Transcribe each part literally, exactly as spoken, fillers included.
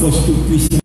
force toute puissante.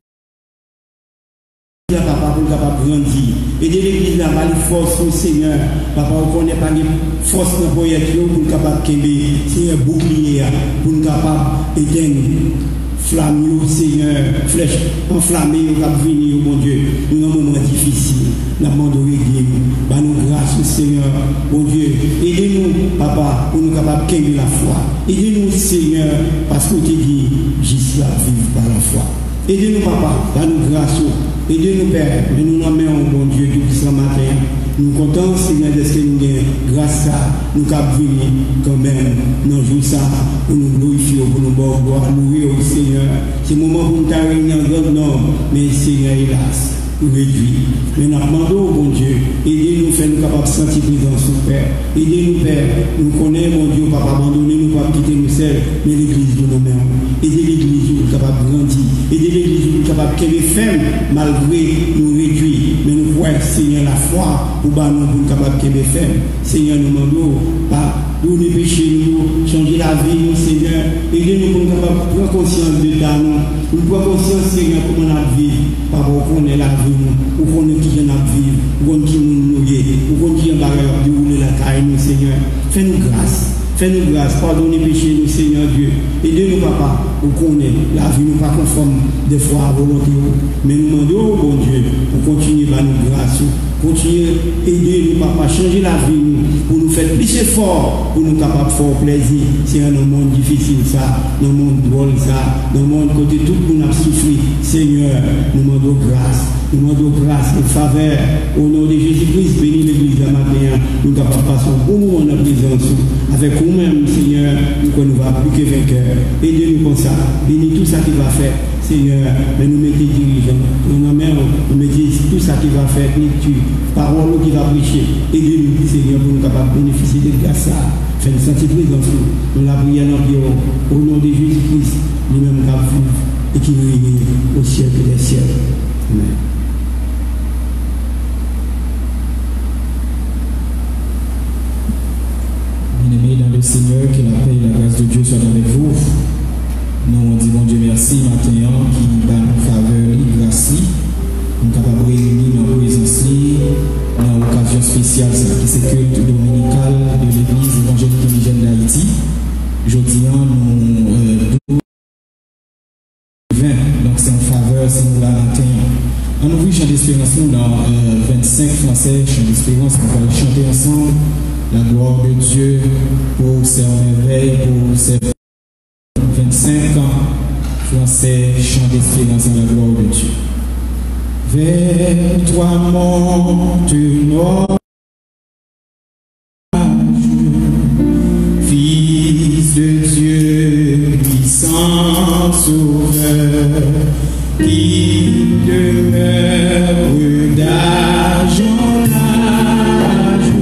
Papa, pour capable grandir. Et de l'église là, pas les forces au Seigneur. Papa, on connaît pas les forces dans le projet pour capable de c'est un bouclier pour capable d'éteindre flamme, Seigneur, flèche enflammée, on va venir, mon Dieu, nous avons un moment difficile. Nous demandons de régler, nous grâce au Seigneur, mon Dieu. Aidez-nous, Papa, pour nous capables de gagner la foi. Aidez-nous, Seigneur, parce que tu dis, juste là, vivre par la foi. Aidez-nous, Papa, par nous grâce. Aidez-nous, Père, mais nous nous mettons, mon Dieu, tout ce matin. Nous comptons, Seigneur, de ce que nous avons, grâce à nous avons venir quand même, dans le jour ça, pour nous glorifier, pour nous gloire, louer au Seigneur. C'est le moment pour nous réunir en grand nombre, mais Seigneur, hélas, nous réduit. Mais nous demandons, mon Dieu, aidez-nous, faites-nous capables de sentir présence, son Père. Aidez-nous, Père, nous connaissons, mon Dieu, Papa, abandonnez-nous, pas quitter nous seuls, mais l'Église de nous mêmes. Aidez l'Église, nous capables de grandir. Aidez l'Église, nous capables de qu'elle ferme, malgré nous réduire. Mais nous voyons, Seigneur, la foi, pour nous, pour nous capables de qu'elle ferme. Seigneur, nous demandons, pas nous les péchés, nous, changer la vie, nous, Seigneur. Aidez-nous pour nous capables de prendre conscience de ta nous. Nous prenons conscience, Seigneur, comment on a vécu. Papa, on est la vie, nous, on est qui vient à vivre, on est qui nous nourrit, on est qui est en barrière de rouler la taille, nous, Seigneur. Fais-nous grâce. Fais-nous grâce, pardonnez les péchés, nous, Seigneur Dieu. Aidez-nous, Papa, pour qu'on ait la vie, nous pas conforme des fois à volonté. Mais nous demandons, bon Dieu, pour continuer à nous grâce, continuer à aider nous, Papa, changer la vie, nous, pour nous faire plus fort, pour nous capables de faire plaisir. C'est un monde difficile, ça, dans un monde drôle, ça, dans un monde côté tout le monde a souffert. Seigneur, nous demandons grâce. Nous demandons grâce et faveur au nom de Jésus-Christ. Bénis l'église de matin. Nous sommes capables de passer un bon moment en présence. Avec nous-mêmes, Seigneur, nous ne va plus que vainqueurs. Aidez-nous comme ça. Bénis tout ça qu'il va faire. Seigneur, mais nous mettez dirigeants. Nous nous mettez tout ça qu'il va faire. Lecture, parole qui va prêcher. Aidez-nous, Seigneur, pour nous capables de bénéficier de grâce. Faites-nous sentir présence. Nous la prions au nom de Jésus-Christ. Nous-mêmes qui vivons et qui règne au siècle des siècles. Amen. Bien-aimés dans le Seigneur, que la paix et la grâce de Dieu soient avec vous. Nous disons bon Dieu merci maintenant qui va nous faveur et grâce. Nous sommes capables de réunir dans la présence dans l'occasion spéciale qui c'est culte dominical de l'Église évangélique indigène d'Haïti. Aujourd'hui, nous euh, vingt, donc c'est en faveur si nous la matin. On ouvre chant d'espérance nous dans euh, vingt-cinq français, chant d'espérance, on va chanter ensemble la gloire de Dieu pour ses merveilles, pour ses vingt-cinq ans, français, chant d'espérance dans la gloire de Dieu. Vers toi monte notre Fils de Dieu, puissant sauveur, qui demeure d'âge en âge,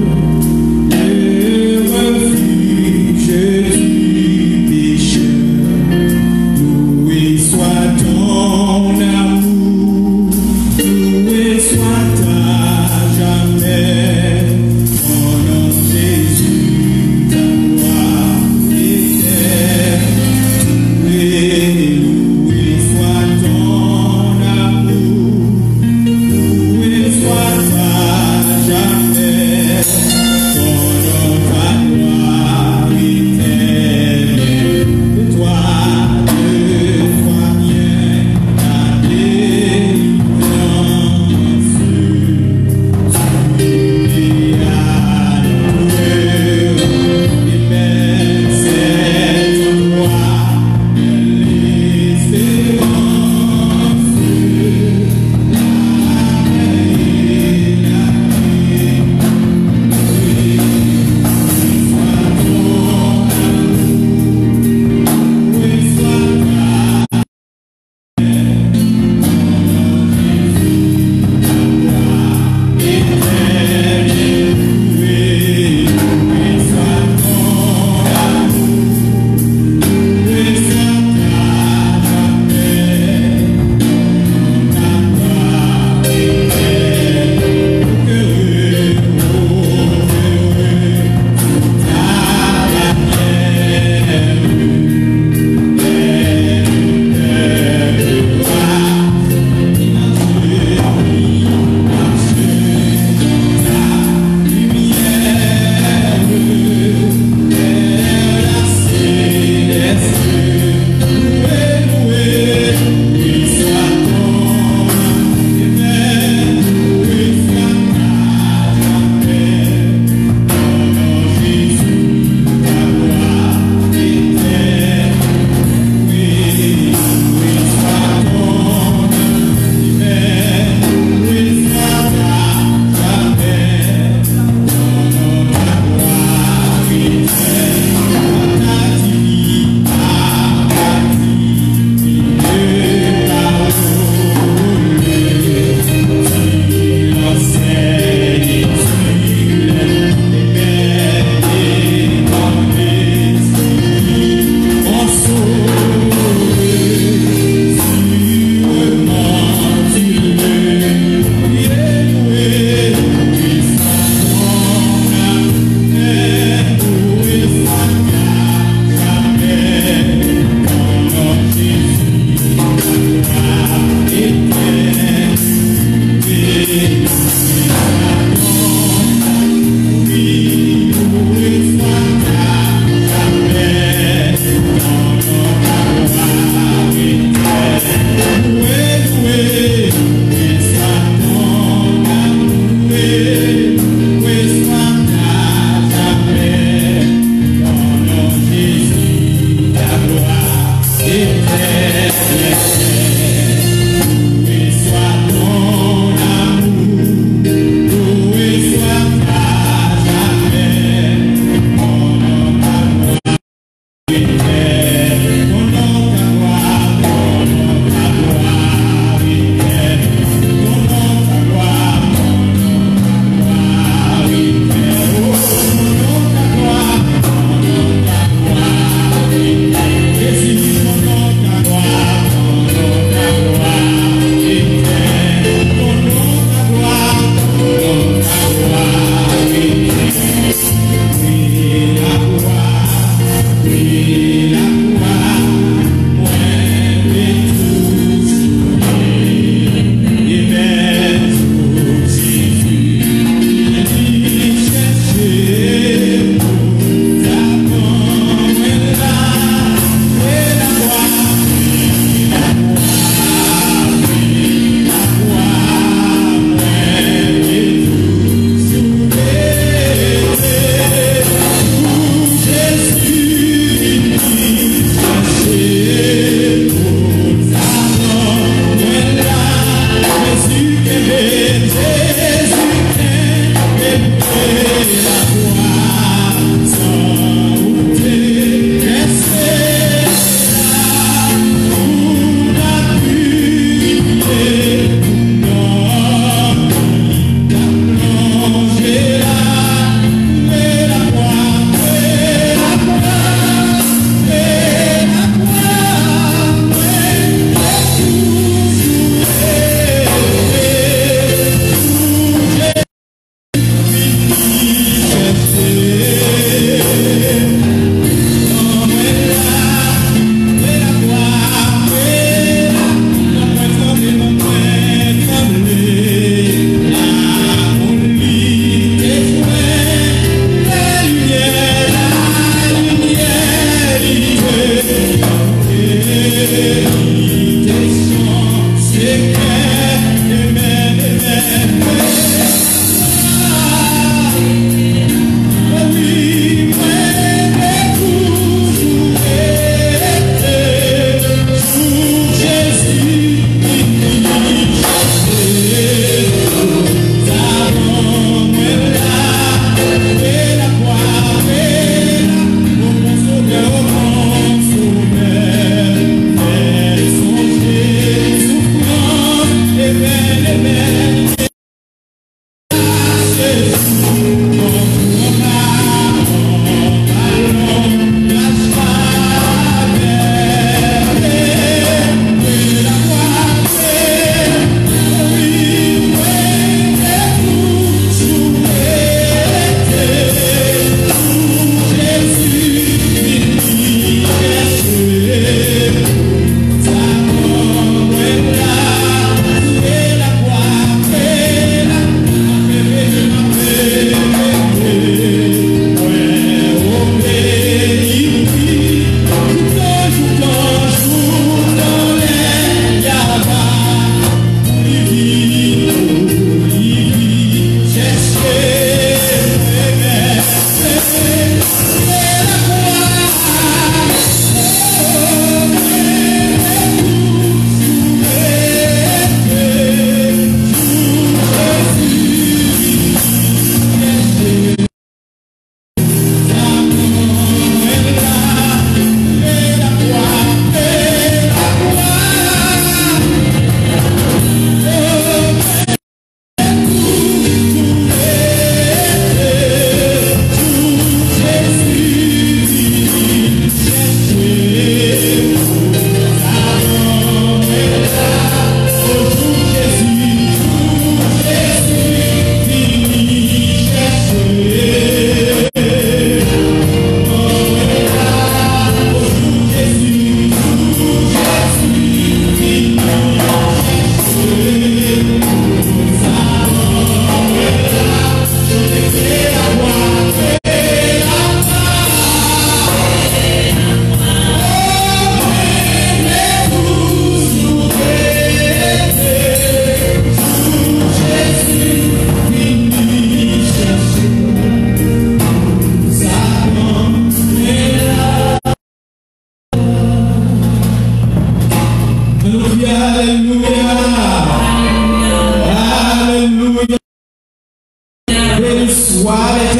le refuge du pécheur. Loué soit ton amour, loué soit à jamais, au nom de Jésus, ta gloire éternelle.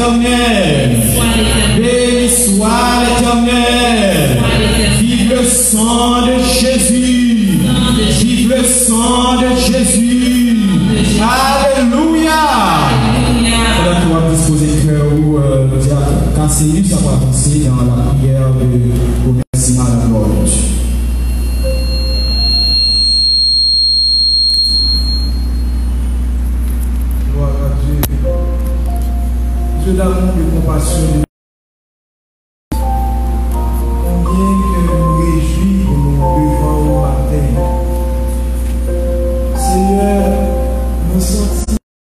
l'Éternel. Béni soit l'Éternel. Vive le sang de Jésus. Vive le sang de Jésus. Alléluia. Alors, tu vas disposer le cœur où quand c'est lui, ça va avancer dans la prière de remerciement à la gloire de Dieu. Gloire à Dieu. Dieu d'amour et compassion. Combien que nous réjouis de nous devant au matin. Seigneur, nous sentons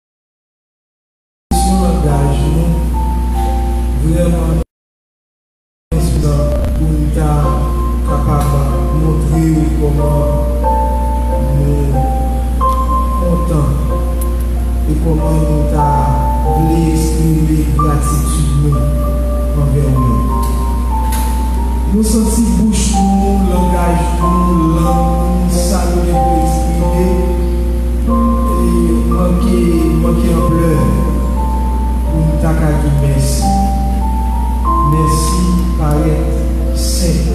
l'engagement vraiment inspirant pour nous capable de montrer comment nous comptons et comment nous avons exprimer gratitude envers nous. Nous sentons bouche nous, langage nous, langue, salut pour exprimer et manquer, manquer en pleurs pour nous t'accueillir. Merci. Merci par être saint.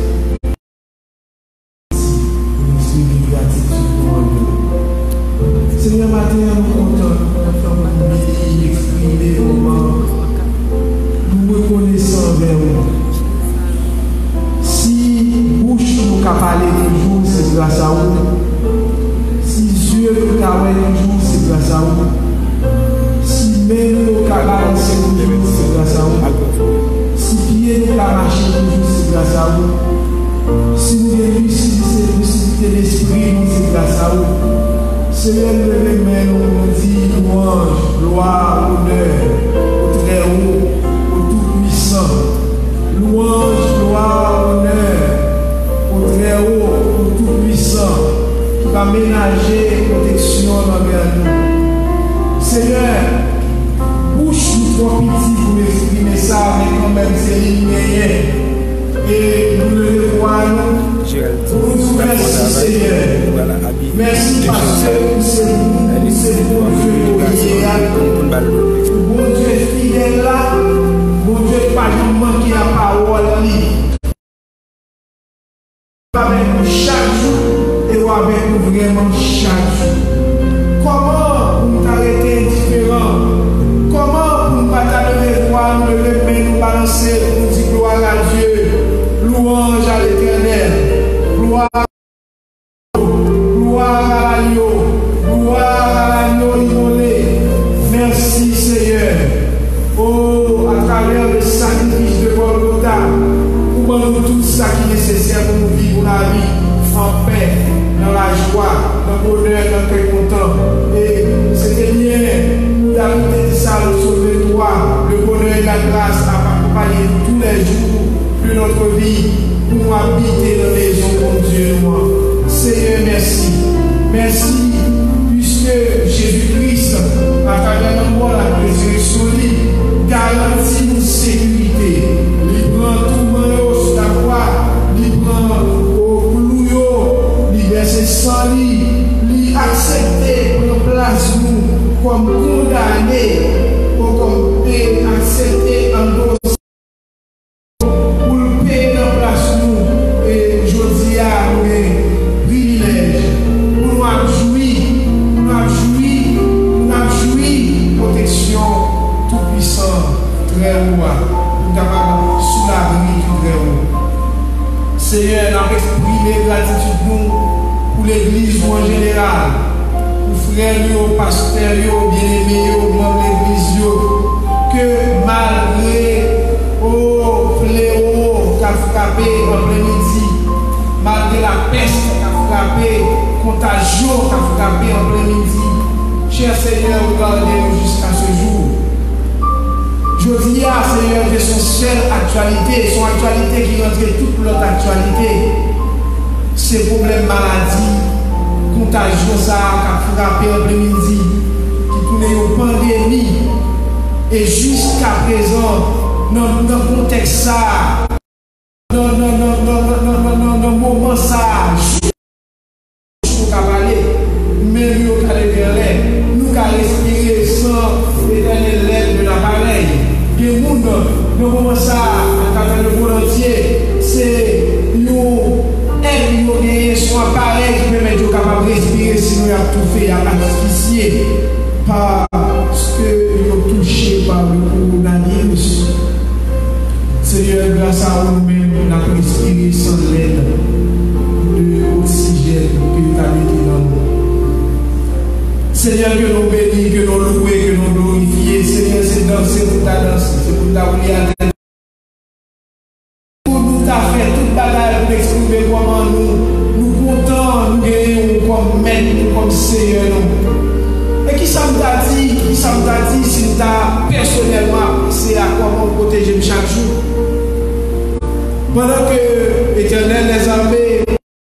Merci pour nous exprimer gratitude pour nous. Seigneur, matin, nous comptons, nous exprimer comment nous reconnaissons vers vous. Si bouche nous a parlé toujours, c'est grâce à vous. Si Dieu nous a parlé toujours, c'est grâce à vous. Si main nous a balancé toujours, c'est grâce à vous. Si pied nous a marché toujours, c'est grâce à vous. Si nous avons lucidité d'esprit, c'est grâce à vous. Seigneur, nous levons nous dit louange, gloire, honneur, au très haut, au tout-puissant. Louange, gloire, honneur, au très haut, au tout-puissant, qui va ménager protection envers nous. Seigneur, bouche nous trop petit pour exprimer ça, mais quand même c'est linéaire. Et nous le voyons. Nous merci Seigneur. Merci parce que c'est vous, c'est bon Dieu qui est là. Bon Dieu fidèle là. Bon Dieu pas manquer la parole. Avec nous chaque jour et avec nous vraiment chaque jour. Comment nous t'arrêter indifférent? Comment nous ne pas t'arrêter voir, nous lever, nous balancer, nous dire gloire à Dieu, louange à l'Éternel, gloire à gloire à l'agneau, gloire à l'agneau immolé. Merci Seigneur. Oh, à travers le sacrifice de Golgotha, pour nous tout ça qui est nécessaire pour nous vivre la vie en paix, dans la joie, dans le bonheur, dans le content. Et c'était bien, nous avons dit ça, le sauver toi, le bonheur et la grâce à accompagner tous les jours de notre vie pour nous habiter dans les maisons de Dieu. Seigneur, merci. Merci, puisque Jésus-Christ, à travers la mort, la résurrection, garantit nos sécurité. Il prend tout le monde sur la croix, il prend au clou, il verse sans lit, il accepte pour place nous comme condamné, ou comme accepté en nos pour le payer dans place nous. Et je dis à nous, privilège, pour nous jouir, pour nous jouir, pour nous jouir, protection tout puissant, très haut, pour nous capables sous la vie tout très haut. Seigneur, nous exprimer gratitude nous pour l'église en général, pour frères, pasteurs, bien-aimés, membres de l'église, que malgré au fléau qui a frappé en plein-midi, malgré la peste qui a frappé, contagion qui a frappé en plein-midi, cher Seigneur, regardez-nous jusqu'à ce jour. Je dis à Seigneur de son seule actualité, son actualité qui rentre toute notre actualité, ces problèmes maladie, contagion ça qui a frappé en plein-midi, qui tournait aux pandémies, et jusqu'à présent, dans le contexte ça, dans le moment ça, nous avons parlé, mais nous avons parlé de l'air, nous avons respiré sans l'éternel l'air de l'appareil. Il y a fait asphyxier par ce que ils ont touché par le coronavirus. Seigneur, grâce à nous-mêmes, on a respiré sans l'aide de l'oxygène que tu as mis dans nous. Seigneur, que nous bénissons, que nous louons, que nous glorifions. Seigneur, c'est danser pour ta danse, c'est pour ta prière. Pour nous t'a fait toute bataille pour exprimer comment nous, nous comptons, nous gagnons comme maître, comme Seigneur. Et qui ça t'a dit, qui ça t'a dit, si t'as personnellement, c'est à comment protéger chaque jour. Pendant que l'Éternel les armées,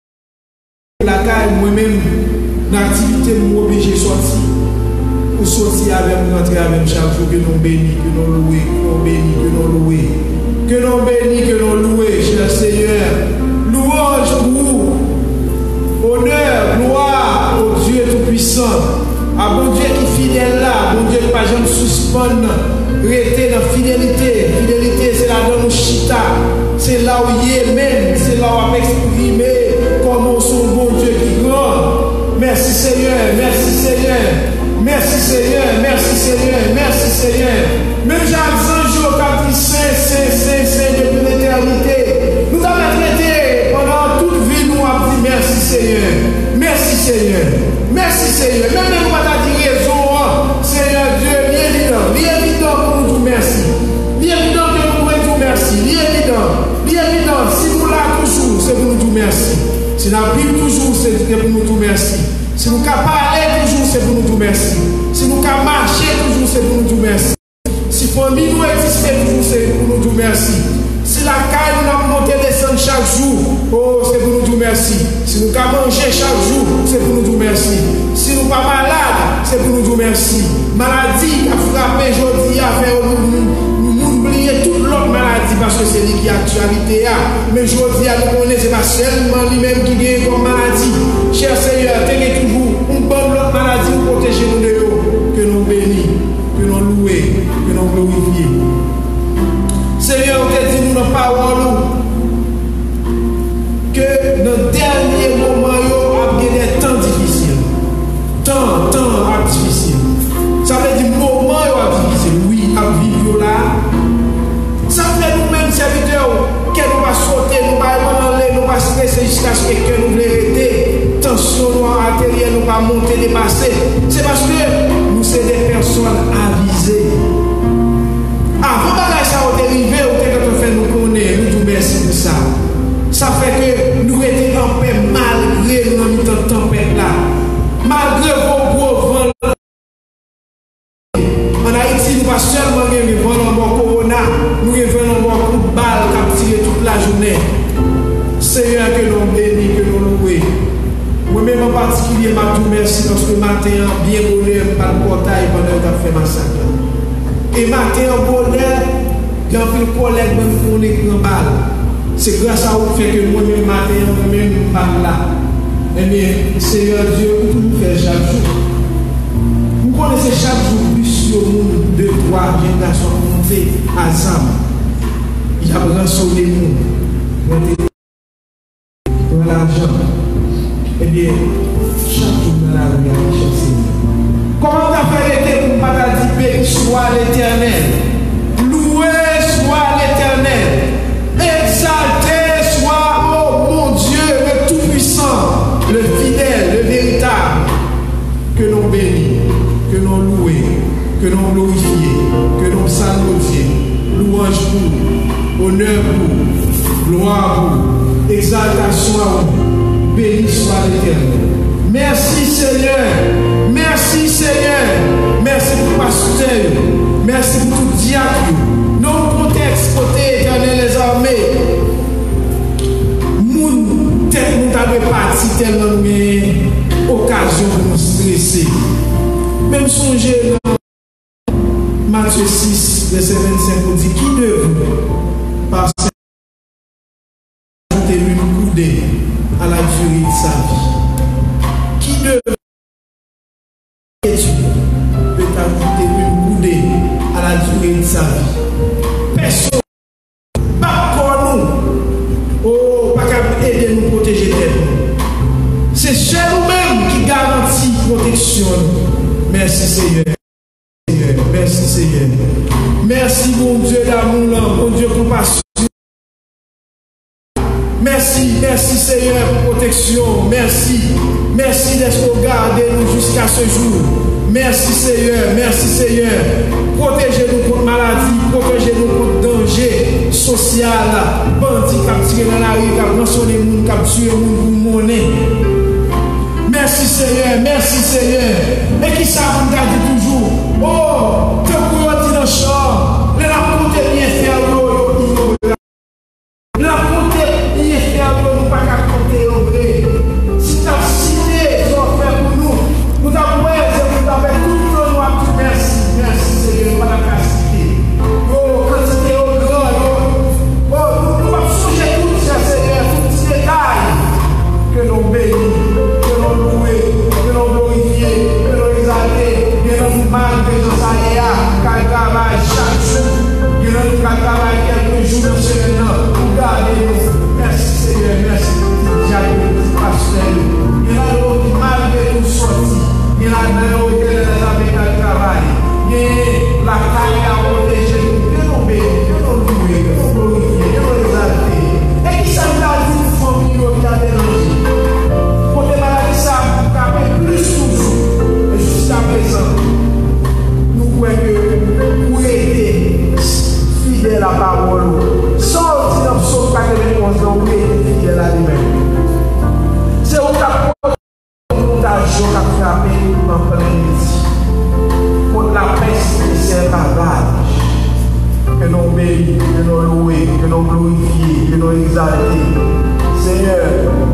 la caille, moi-même, l'activité m'ont obligé de sortir. Pour sortir avec nous, rentrer avec chaque jour, que nous bénissons, que nous louons, que nous bénissons, que nous louons. Que nous bénissons, que nous louons, cher Seigneur. Louange pour vous. Honneur, gloire au Dieu Tout-Puissant. À bon Dieu qui est fidèle là, bon Dieu qui pas jamais suspendre, rester dans la fidélité. Fidélité, c'est là dans nos chita. C'est là où il est même, c'est là où on exprime comment son bon Dieu qui est grand. Merci Seigneur, merci Seigneur, merci Seigneur, merci Seigneur, merci Seigneur. Même Jacques Jean qui dit Saint, Saint, Saint, Saint depuis l'éternité. Nous avons traité pendant toute vie, nous avons dit merci Seigneur, merci Seigneur, merci Seigneur. Même nous avons dit raison, Seigneur Dieu, bien évident, bien évident pour nous dire merci. Bien évident que nous pouvons dire merci, bien évident, bien évident. Si nous l'avons toujours, c'est pour nous dire merci. Si nous vivons toujours, c'est pour nous dire merci. Si nous pouvons parler toujours, c'est pour nous dire merci. Si nous pouvons marcher toujours, c'est pour nous dire merci. Si la famille nous existe toujours, c'est pour nous dire merci. Si la caille nous a monté descendre chaque jour, oh, c'est pour nous dire merci. Si nous pouvons manger chaque jour, c'est pour nous dire merci. Si nous ne sommes pas malades, c'est pour nous dire merci. Maladie qui a frappé aujourd'hui, a fait nous oublier toute l'autre maladie parce que c'est lui qui a actualité. Mais aujourd'hui, nous connaissons, ce n'est pas seulement lui-même qui gagne comme maladie. Cher Seigneur, tenez toujours une bonne autre maladie pour protéger nous de l'eau. Que nous bénissons, que nous louons, que nous glorifions. Seigneur, on te dit nous dans parole que dans le dernier moment, il y a des temps difficiles. Temps, temps difficile. Ça veut dire moment difficile. Oui, à vivre là. Ça fait nous-mêmes serviteurs que nous va sauter, nous va aller, nous va stresser jusqu'à ce que nous voulons arrêter. Tension artérielle, nous va monter, dépasser. C'est parce que nous sommes des personnes avisées. Avant que ça soit dérivé, on fait nous connaître, nous nous merci pour ça. Ça fait que nous étions en paix malgré nous dans cette tempête là. Malgré vos gros vents. En Haïti, nous ne pas seulement gagner vent en corona, nous revenons en coup de balle qui a tiré toute la journée. Seigneur, que nous bénissons, que nous louons. Moi-même en particulier, je vous remercie parce que matin, bien bonheur, par le portail pendant que tu as fait massacre. Et matin, en bonheur, quand on fait le collègue, on est grand balle. C'est grâce à vous fait que moi-même, matin, moi-même, je là. Eh bien, Seigneur Dieu, vous nous faites chaque jour. Vous connaissez chaque jour plus sur le monde de trois générations montées à Zam. Il a rançonné nous. Pour l'argent. Eh bien, chaque jour dans la rue, il a cherché. Comment tu as fait l'été pour ne pas dire béni soit l'Éternel? Loué soit l'Éternel. Exalté soit, oh mon Dieu, le Tout-Puissant, le fidèle, le véritable. Que nous bénissons, que nous louons, que nous glorifions, que nous saluons. Louange pour, honneur pour, gloire pour, exaltation à vous. Béni soit l'Éternel. Merci Seigneur. Merci Seigneur. Merci pour pasteur. Merci pour tout diable. Nos contextes côté éternel les armées. Moun tête nous t'avait parti tellement mais occasion de nous stresser. Même songer dans Matthieu six, verset vingt-cinq, on dit qui de vous par ajouter une coudée à la durée de sa vie. Qui de vous peut ajouter une coudée à la durée de sa vie? Personne. Pas pour nous. Oh, pas qu'à aider nous protéger d'elle. C'est chez nous-mêmes qui garantit protéger. protection. Merci Seigneur. Merci Seigneur. Merci mon Dieu d'amour, mon Dieu compassion. Merci, merci Seigneur pour protection. Merci, merci d'être gardé nous jusqu'à ce jour. Merci Seigneur, merci Seigneur. Protégez-nous contre maladie, protégez-nous contre danger social, bandit qui a tiré dans la rue, qui a rançonné les gens, qui a tué les gens pour monnaie. Merci Seigneur, merci Seigneur. Et qui ça vous garde toujours? Oh, que vous êtes dans le champ, les raconter bien faire, la compter bien faire, nous pas qu'à compter au vrai. Si tu as cité, tu as fait pour nous. Nous avons avec tout le monde, merci, merci Seigneur, par la capacité. Oh, quantité au grand, oh, nous allons changer tout ça, Seigneur, tous ces détails. Que nous bénissons, que nous louons, que nous glorifions, que nous exaltons, que nous malgré nos aléas, car il travaille chaque jour, que nous travaillons quelques jours de semaine, pour garder nous. Merci Seigneur, merci pour Jacques, pasteur. Il a l'autre malgré tout sorti. Il a donné avec le travail. Il la taille à protéger. Que nous bénissons, que nous louons, que nous glorifions, que nous exaltons. Et qui s'en a dit pour famille qui a dérangé. Pour des maladies, ça a plus toujours. Et jusqu'à présent, nous croyons que vous êtes fidèles à la parole. Sans dire sauf pas que les réponses vous êtes fidèles à lui-même. C'est où la jour qui a frappé en plein midi. Pour la peste et ses ravages. Que nous bénissons, que nous louons, que nous glorifions, que nous exaltons. Seigneur,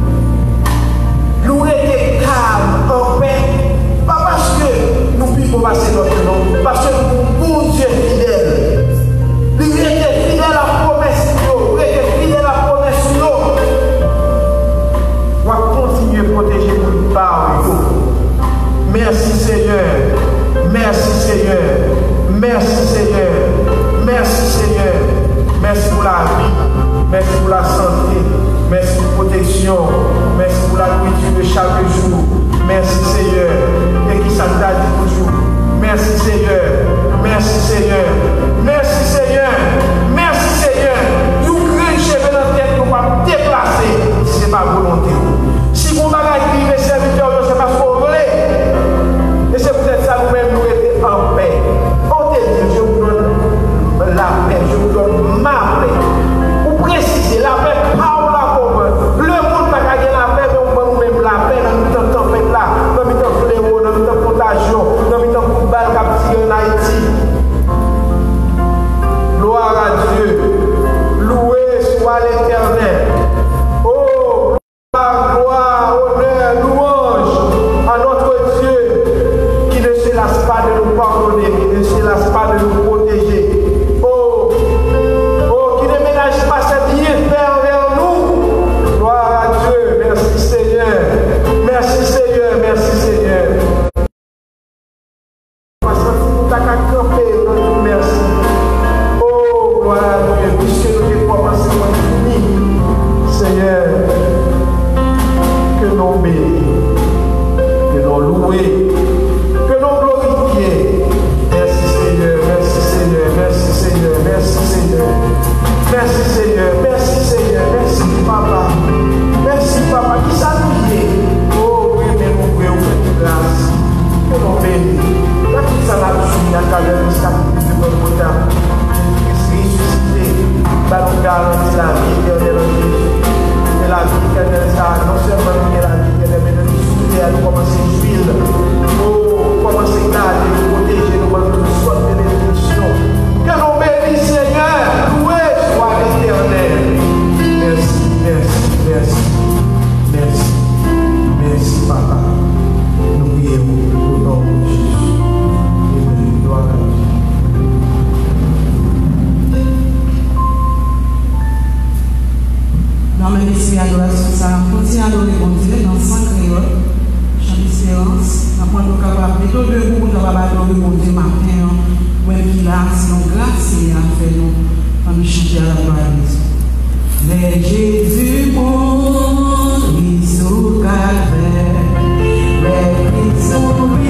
nous étions calmes, en paix. Pas parce que nous puissions passer notre nom, parce que nous, bon Dieu fidèle. Nous étions fidèles à la promesse de nous. Nous étions fidèles à la promesse de nous. On va continuer à protéger nous par nous. Merci Seigneur. Merci Seigneur. Merci Seigneur. Merci Seigneur. Merci pour la vie. Merci pour la santé. Merci pour la protection. Merci pour la nourriture de chaque jour. Merci Seigneur. Et qui ça t'a dit toujours. Merci Seigneur. Merci Seigneur. Merci Seigneur. Merci Seigneur. Nous créons cheveux dans la tête pour pas déplacer. Ce n'est pas volonté. Si vous m'avez dit, mes serviteurs, ce n'est pas ce qu'on voulait. Et c'est peut-être ça nous-mêmes, nous étions en paix. On te dit, je vous donne la paix, je vous donne ma paix. Pour préciser, la paix, pas la pauvre. Le monde n'a pas gagné la paix, mais on va nous-mêmes la paix dans le temps de tempête là, dans le temps de fléau, dans le temps de contagion, dans le temps de balle qui en Haïti. Gloire à Dieu. Loué soit l'Éternel. Oh, gloire, honneur, louange à notre Dieu qui ne se lasse pas de nous pardonner, qui ne se lasse pas de nous protéger. Oh, oh, qui ne ménage pas ses bienfaits envers nous. Gloire à Dieu. Merci Seigneur. Merci Seigneur. Merci Seigneur. Merci. Oh, gloire à Dieu. Puisque nous devons commencer à finir. Seigneur, que nous bénissons, que nous louons, que nous glorifions. Merci Seigneur, merci Seigneur, merci Seigneur, merci Seigneur, merci Seigneur, merci Seigneur, merci Papa, merci Papa qui s'habille. Oh oui, mais nous pouvons faire grâce, que nous bénissons. La petite salade, je à travers le sacrifice de notre retard. Jésus-Christ ressuscité, va nous garantir la vie éternelle en Jésus. Et la vie éternelle, ça, non seulement nous la vie éternelle, mais nous souhaiter à nous commencer à juger. Oh, commencer à garder, nous protéger, nous mettre toutes sortes de bénédictions. Que nous bénissons, Seigneur. Loué soit l'Éternel. Merci, merci, merci, merci, merci, Papa. Nous prions au nom de Jésus. Amen. Gloire à Dieu. Dans mes messieurs, adoration, ça continue à adorer mon Dieu dans cinq créoles. Chant d'espérance. Après, nous sommes capables de deux jours, nous sommes adorer mon Dieu matin. Même qu'il a, sinon grâce, il a fait nous. Quand nous chanter à la gloire de Dieu. Les Jésus mourit sous calvaire. Les prisons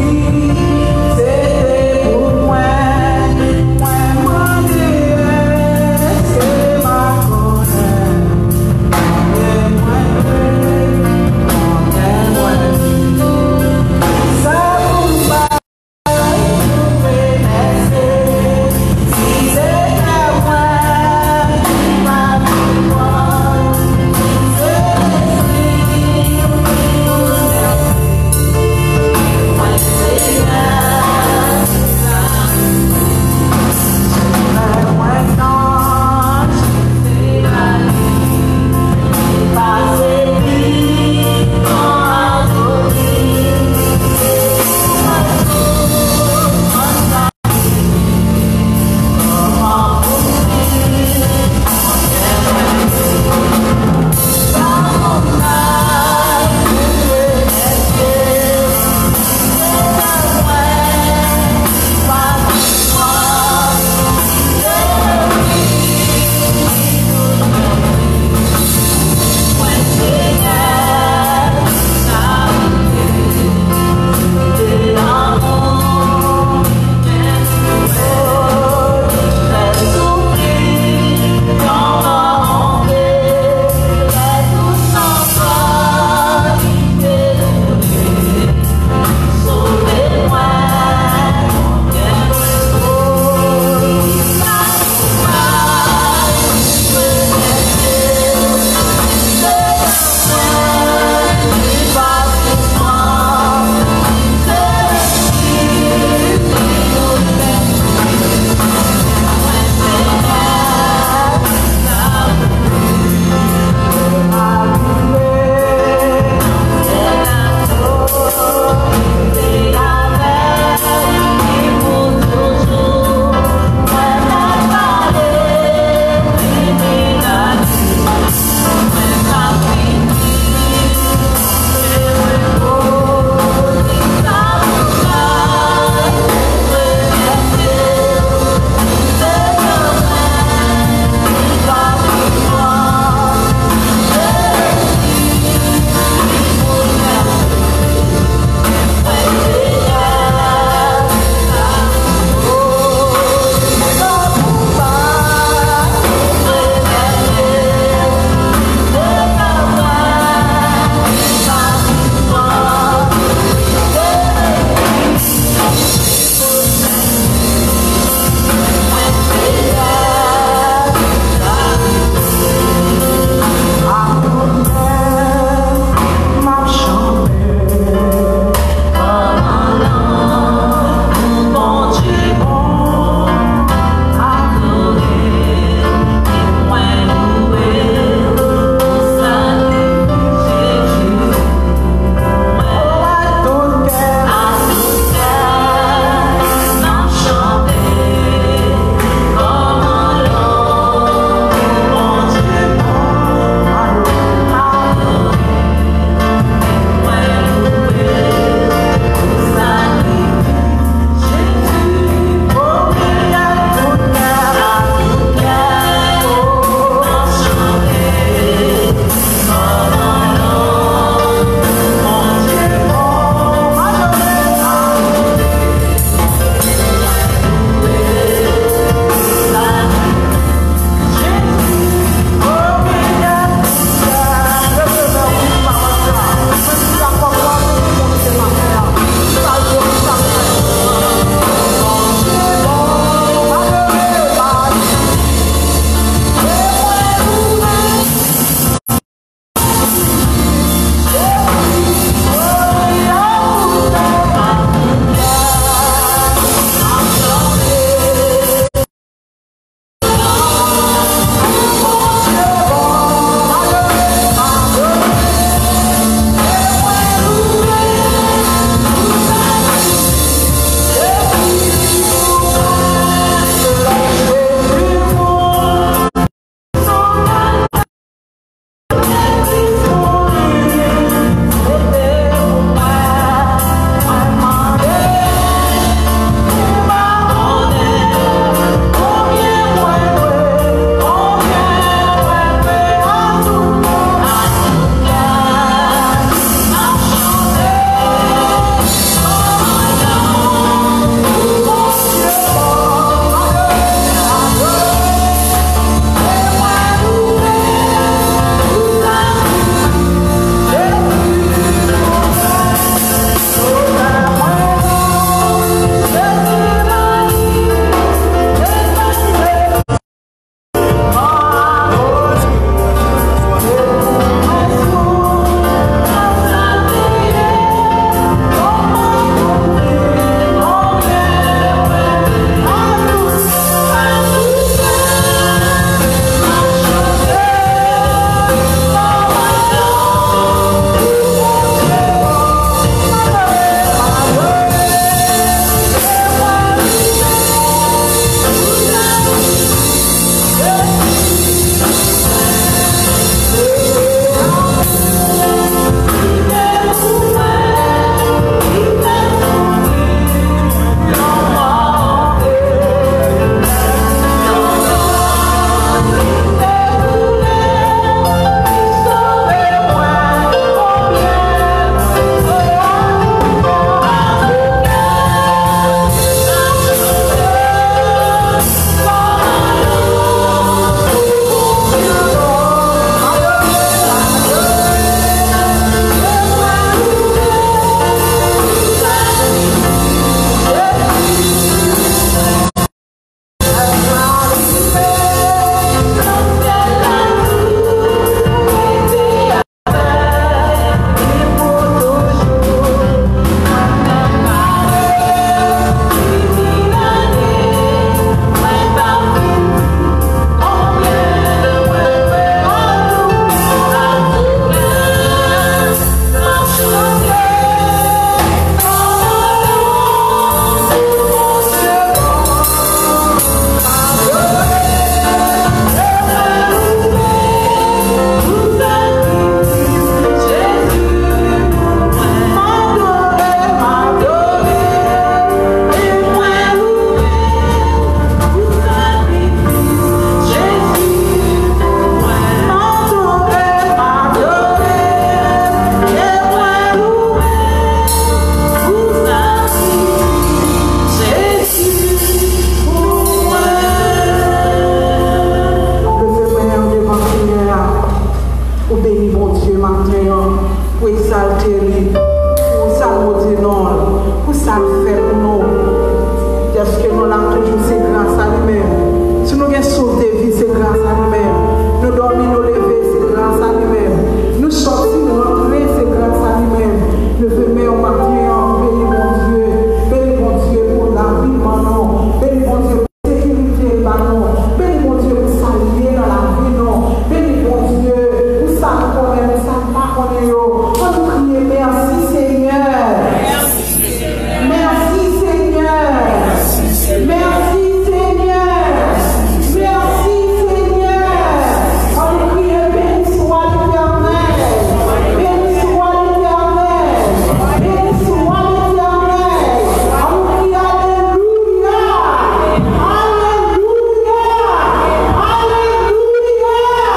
Thierry, pour ça nous dit non, pour ça nous fait pour nous. Parce que nous l'avons toujours, c'est grâce à lui-même. Si nous avons sauvé vie, c'est grâce à lui-même. Nous dormons, nous lever, c'est grâce à lui-même. Nous sortir, nous rentrer, c'est grâce à lui-même. Le premier au matin, béni mon Dieu, béni mon Dieu pour la vie, non. Béni mon Dieu pour la sécurité, non. Béni mon Dieu pour s'allier dans la vie, non. Béni mon Dieu pour ça qu'on connaît, ça pas qu'on est. On nous crie, merci Seigneur. Merci Seigneur. Merci Seigneur. Merci Seigneur. Merci Seigneur. On nous crie, béni soit l'Éternel. Béni soit l'Éternel. Béni soit l'Éternel. On nous crie, Alléluia. Alléluia. Alléluia.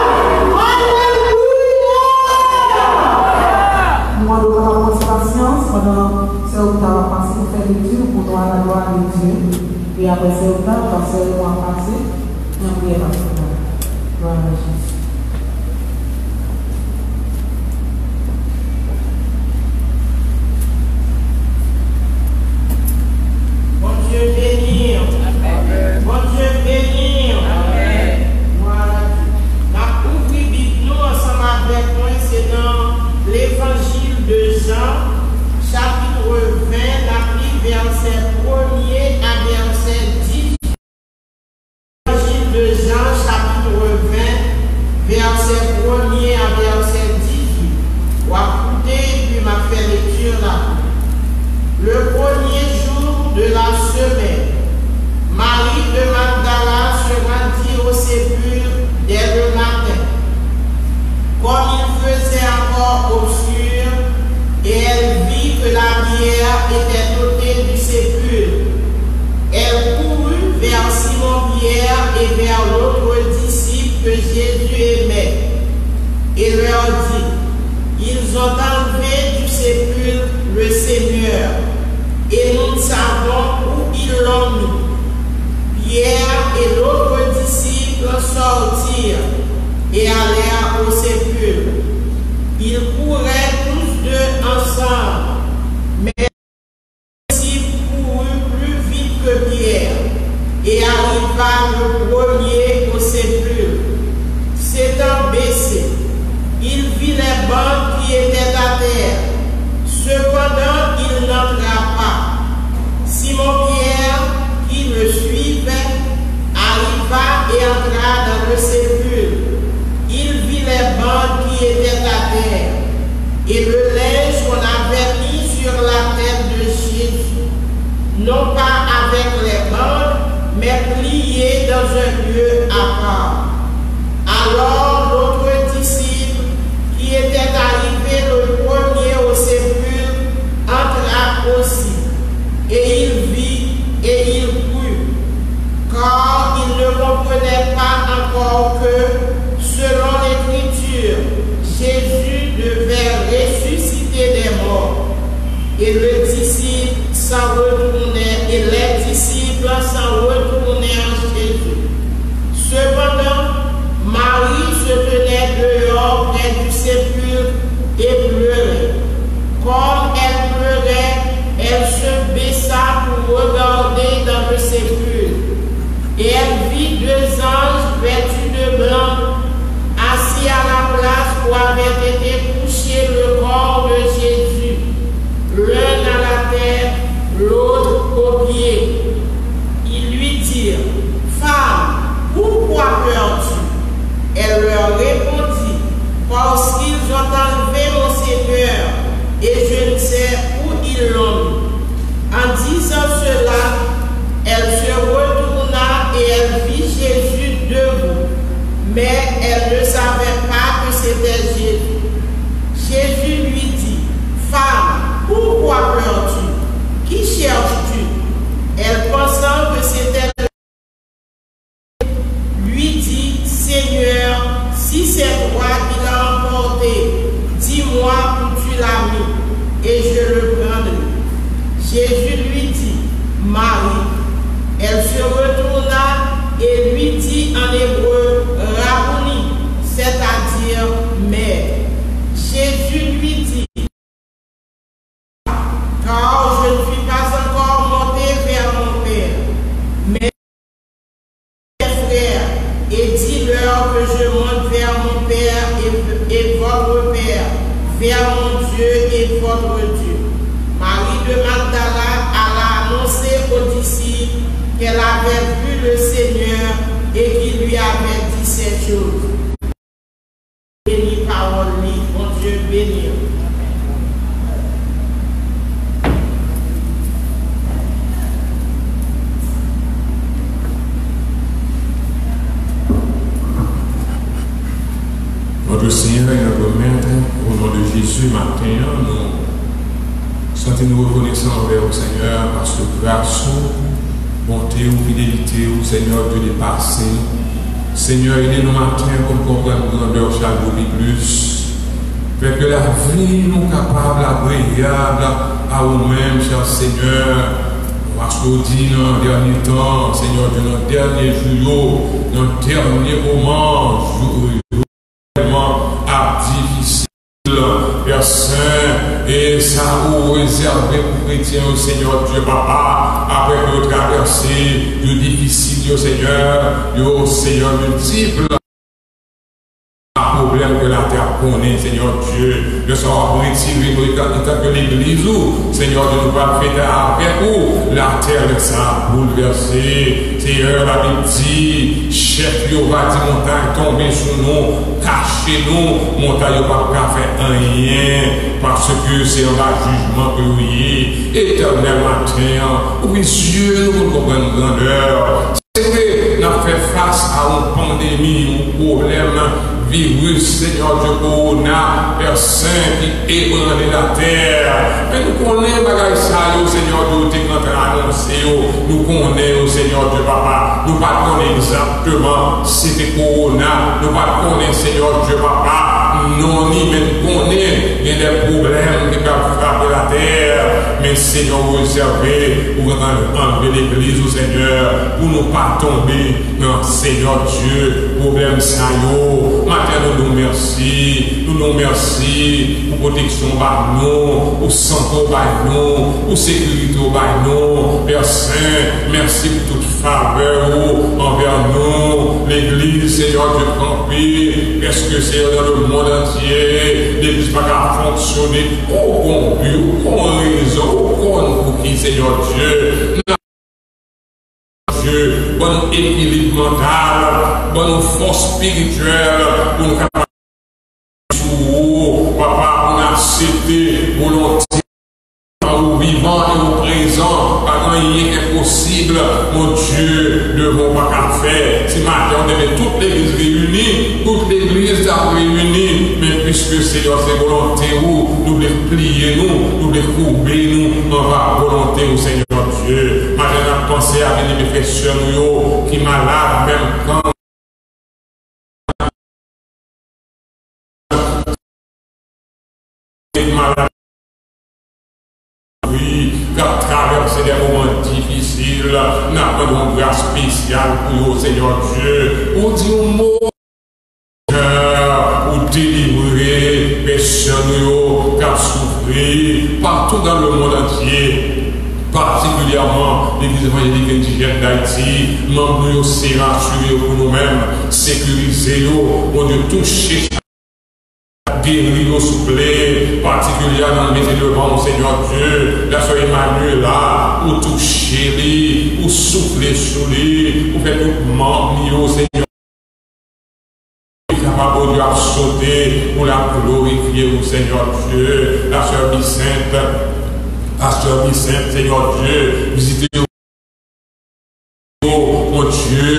Alléluia. Moi, nous avons patience pendant ce temps passé pour faire l'étude pour nous à la gloire de Dieu. Et après ce temps, quand ce mois passé, nous avons prié par ce temps. Gloire à Jésus. Bon Dieu bénir. Bon Dieu bénir. Voilà. La ouvrir Bible nous ensemble avec moi, c'est dans l'évangile de Jean, chapitre vingt, la prise verset premier à verset dix. L'évangile de Jean, chapitre vingt, verset premier à verset dix-huit. On va écouter et puis m'a fait lecture là. Le premier jour de la semaine, Marie de Magdala se rendit au sépulcre dès le matin. Comme il faisait encore obscur, et elle vit que la pierre était ôtée du sépulcre. Elle courut vers Simon-Pierre et vers l'autre disciple que Jésus aimait, et leur dit, ils ont enlevé du sépulcre le Seigneur, et nous ne savons où ils l'ont mis. Pierre et l'autre disciple sortirent et allèrent au sépulcre. Ils couraient tous deux ensemble, mais les disciples coururent plus vite que Pierre et arriva le premier au sépulcre. S'étant baissé, il vit les bancs qui étaient à terre. Cependant, il n'entra pas. Simon-Pierre, qui le suivait, arriva et entra dans le sépulcre. Il vit les bancs qui étaient à terre et le linge qu'on avait mis sur la tête de Jésus, non pas avec les bandes, mais plié dans un lieu à part. Alors l'autre disciple, qui était arrivé le premier au sépulcre, entra aussi, et il vit et il crut, car il ne comprenait pas encore que, selon l'Écriture, Jésus devait ressusciter des morts. Et le disciple s'en retournait, et les disciples s'en retournaient en Jésus. Cependant, Marie se tenait dehors près du sépulcre et pleurait. Comme elle pleurait, elle se baissa pour regarder dans le sépulcre. Et elle vit deux anges vêtus de blanc, assis à la place où avait été couché le corps de Jésus, l'un à la tête, l'autre aux pieds. Ils lui dirent, femme, pourquoi pleures-tu? Elle leur répondit, parce qu'ils ont enlevé mon Seigneur, et je ne sais où ils l'ont mis. En disant cela, elle se retourna et elle vit Jésus debout, mais elle ne savait pas que c'était Jésus. Jésus lui dit, femme, pourquoi pleures-tu? Qui cherches-tu? Elle, pensant que c'était lui dit, Seigneur, si c'est toi qui l'as emporté, dis-moi où tu l'as mis, et je le prendrai. Jésus lui dit, Marie. Elle se retourna et lui dit en hébreu, Rabouni, c'est-à-dire mère. Jésus lui dit, Père et, et votre Père, vers mon Dieu et votre Dieu. Marie de Magdala alla annoncer aux disciples qu'elle avait vu le Seigneur et qu'il lui avait dit ces choses. Béni parole, mon Dieu béni. Notre Seigneur et notre Maître, au nom de Jésus, matin, nous sentons-nous reconnaissants envers le Seigneur parce que grâce, bonté ou fidélité au Seigneur Dieu dépassé. Seigneur, aidez-nous matin pour comprendre grandeur chaque jour plus. Fait que la vie nous capable, agréable à nous-mêmes, cher Seigneur. Parce qu'on dit dans le dernier temps, Seigneur, dans le dernier jour, dans le dernier moment, jour, difficile, Père Saint, et ça vous réservé pour chrétiens au Seigneur Dieu Papa, après que vous traversez de difficile, au Seigneur, au Seigneur multiple. Problème que la terre connaît, Seigneur Dieu, de savoir retirer tant que l'Église, Seigneur Dieu, nous va faire avec vous, la terre de ça bouleversée. Seigneur, la Bible dit, chef, il va dire montagne tomber sur nous, cachez-nous, montagne va pas faire rien, parce que c'est un jugement que oui, éternel matin, oui, Dieu, nous comprenons grandeur. C'est vrai, nous avons fait face à une pandémie, un problème, virus, Seigneur Dieu, corona, Père Saint, qui ébranle la terre. Mais nous connaissons bagaille ça, Seigneur Dieu, tu es annoncé, nous connaissons, Seigneur Dieu, Papa. Nous ne connaissons exactement c'était corona, nous ne connaissons, Seigneur Dieu, Papa. Non, ni même connaît, il y a des problèmes qui peuvent frapper la terre. Mais Seigneur, vous réservez pour enlever l'Église au Seigneur, pour ne pas tomber dans Seigneur Dieu, problème ça yo. Matin, nous nous merci, nous nous merci pour protection par nous, pour santé par nous, pour sécurité par nous. Père Saint, merci pour toute faveur envers nous. L'Église, Seigneur Dieu, campé, parce que c'est dans le monde entier, l'Église n'a pas fonctionner au bon but, au bon raison, au bon pour qui, Seigneur Dieu. Dieu, bon équilibre mental, bonne force spirituelle, pour nous capables de papa, pour nous accepter volonté, au vivant et au présent, pas rien impossible, mon Dieu, ne vont pas faire. Si maintenant on devait toute l'église réunie, toute l'église réunie, mais puisque Seigneur, c'est volonté où, nous voulons plier nous, nous voulons courber nous, on va volonté au Seigneur Dieu. Maintenant, on a pensé à venir mes frères sur nous, qui malades, même quand malade. Oui, quand traverser des moments difficiles, nous avons une grâce spéciale pour vous, Seigneur Dieu, pour dire un mot, pour délivrer les personnes qui ont souffert partout dans le monde entier, particulièrement l'Église évangélique indigène d'Haïti. Membres de c'est rassurés pour nous-mêmes, sécuriser, on Dieu, toucher. Guérir, souffler, particulièrement mettre devant Seigneur Dieu, la soeur Emmanuel là, pour toucher lui, pour souffler sur lui, pour faire tout membre au Seigneur. Capable de Dieu à sauter pour la glorifier au Seigneur Dieu, la soeur Vicente, la soeur Vicente, Seigneur Dieu, visitez mon Dieu,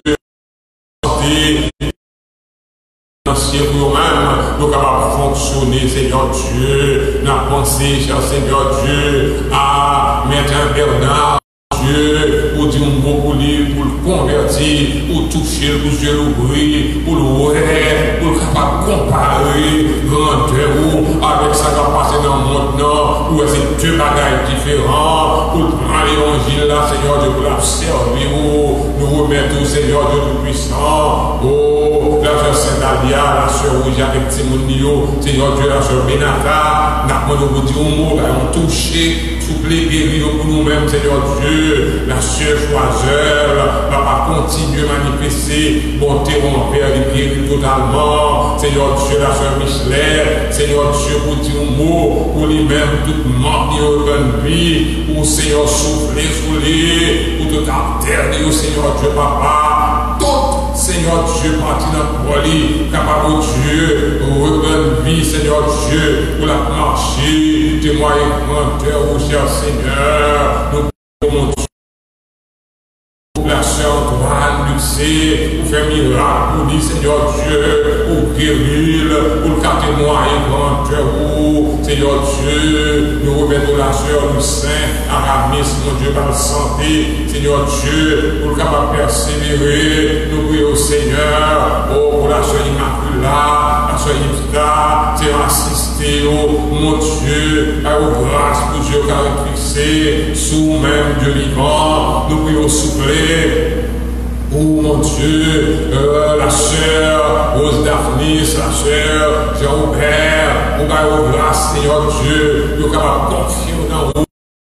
pour nous-mêmes, nous capables de fonctionner, Seigneur Dieu. Nous avons pensé, cher Seigneur Dieu, à Maître Bernard, Dieu, pour dire un bon pour lui, pour le convertir, pour toucher, pour Dieu l'ouvrir, pour le voir, pour le capable de comparer grandeur avec sa capacité dans le monde, non, où c'est deux bagages différents, pour prendre l'évangile là, Seigneur Dieu, pour la servir, nous remettons, Seigneur Dieu tout-puissant, oh, la sœur Saint-Alia, la sœur Ouija avec Timonio, Seigneur Dieu, la sœur Benata, n'a pas de dire un mot, on touché, souple, guéri pour nous-mêmes, Seigneur Dieu, la sœur Choiseur, papa continue à manifester, bonté envers les guéris totalement, Seigneur Dieu, la sœur Michelet, Seigneur Dieu, pour dire un mot, pour lui-même, toute mort de vie, pour Seigneur souffler, souler, pour tout alterner, Seigneur Dieu, papa, tout, Seigneur Dieu, parti dans le poids, capable Dieu, reprendre vie, Seigneur Dieu, pour la marcher, témoigner grandeur, au cher Seigneur, nous mon Dieu. La sœur Antoine, Lucie, pour faire miracle pour lui, Seigneur Dieu, pour guérir, pour le témoigner grandeur, Seigneur Dieu, nous remettons la sœur Lucin, Aramis, mon Dieu, par la santé, Seigneur Dieu, pour le capable persévérer, nous prions au Seigneur, oh, pour la sœur Immaculata, la sœur Yvda, Seigneur assister, oh, mon Dieu, à vos grâces pour Dieu, car fixé, sous même Dieu vivant, nous prions souffler. Oh mon Dieu, euh, la sœur Rose Daphnis, la sœur Jean-Aubert, on va au grâce, Seigneur Dieu, nous sommes capables de confier dans vous.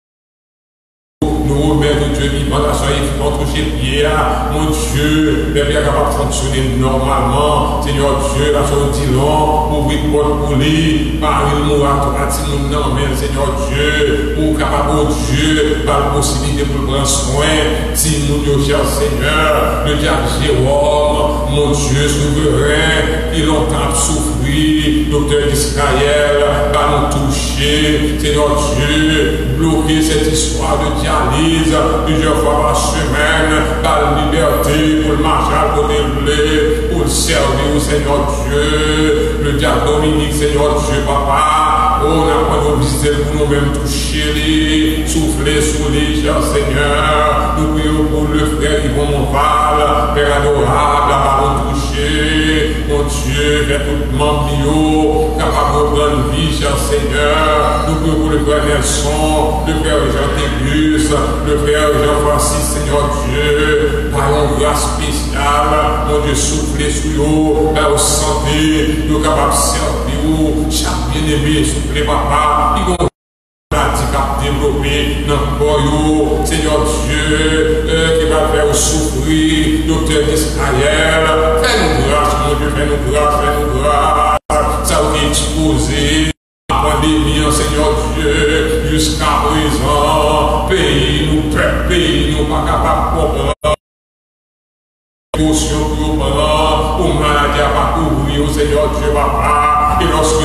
Nous remettons Dieu vivant, la sœur qui va toucher Pierre, mon Dieu, mais bien capable de fonctionner normalement, Seigneur Dieu, la sœur Dillon, ouvrir porte pour lui, par il mourra, tout bâti mon nom, mais Seigneur Dieu, pour capable, Dieu, par la possibilité pour prendre soin, si nous, Dieu, cher Seigneur, le diable Jérôme, mon Dieu souverain, qui longtemps souffri, docteur d'Israël, par nous toucher, Seigneur Dieu, bloquer cette histoire de dialyse, plusieurs fois par semaine, par la liberté, pour le marcher à côté de blé, pour le servir au Seigneur Dieu, le diable Dominique, Seigneur Dieu, papa, oh, on n'a pas de visiter pour nous-mêmes toucher les, souffler sous les, cher Seigneur, nous prions pour le frère Yvon Monval, Père adorable, à nous toucher, mon Dieu, fais tout membre, capable de prendre vie, cher Seigneur, nous prions pour le frère Nelson, le frère Jean Tégus, le frère Jean-Francis, Seigneur Dieu, par une grâce spéciale, mon Dieu, souffler sous eux, par santé, nous capables de servir, chaque bien-aimé, souffler papa, qui vont développer dans le corps, Seigneur Dieu, euh, qui va faire souffrir, docteur d'Israël, fais-nous grâce, mon Dieu, fais-nous grâce, fais-nous grâce, ça va être exposé. Pandémie, Seigneur Dieu, jusqu'à présent, pays-nous, peuple, pays-nous, pas capable de comprendre. Émotion pour nous, pour maladie à pas couvrir, Seigneur Dieu, papa, et lorsque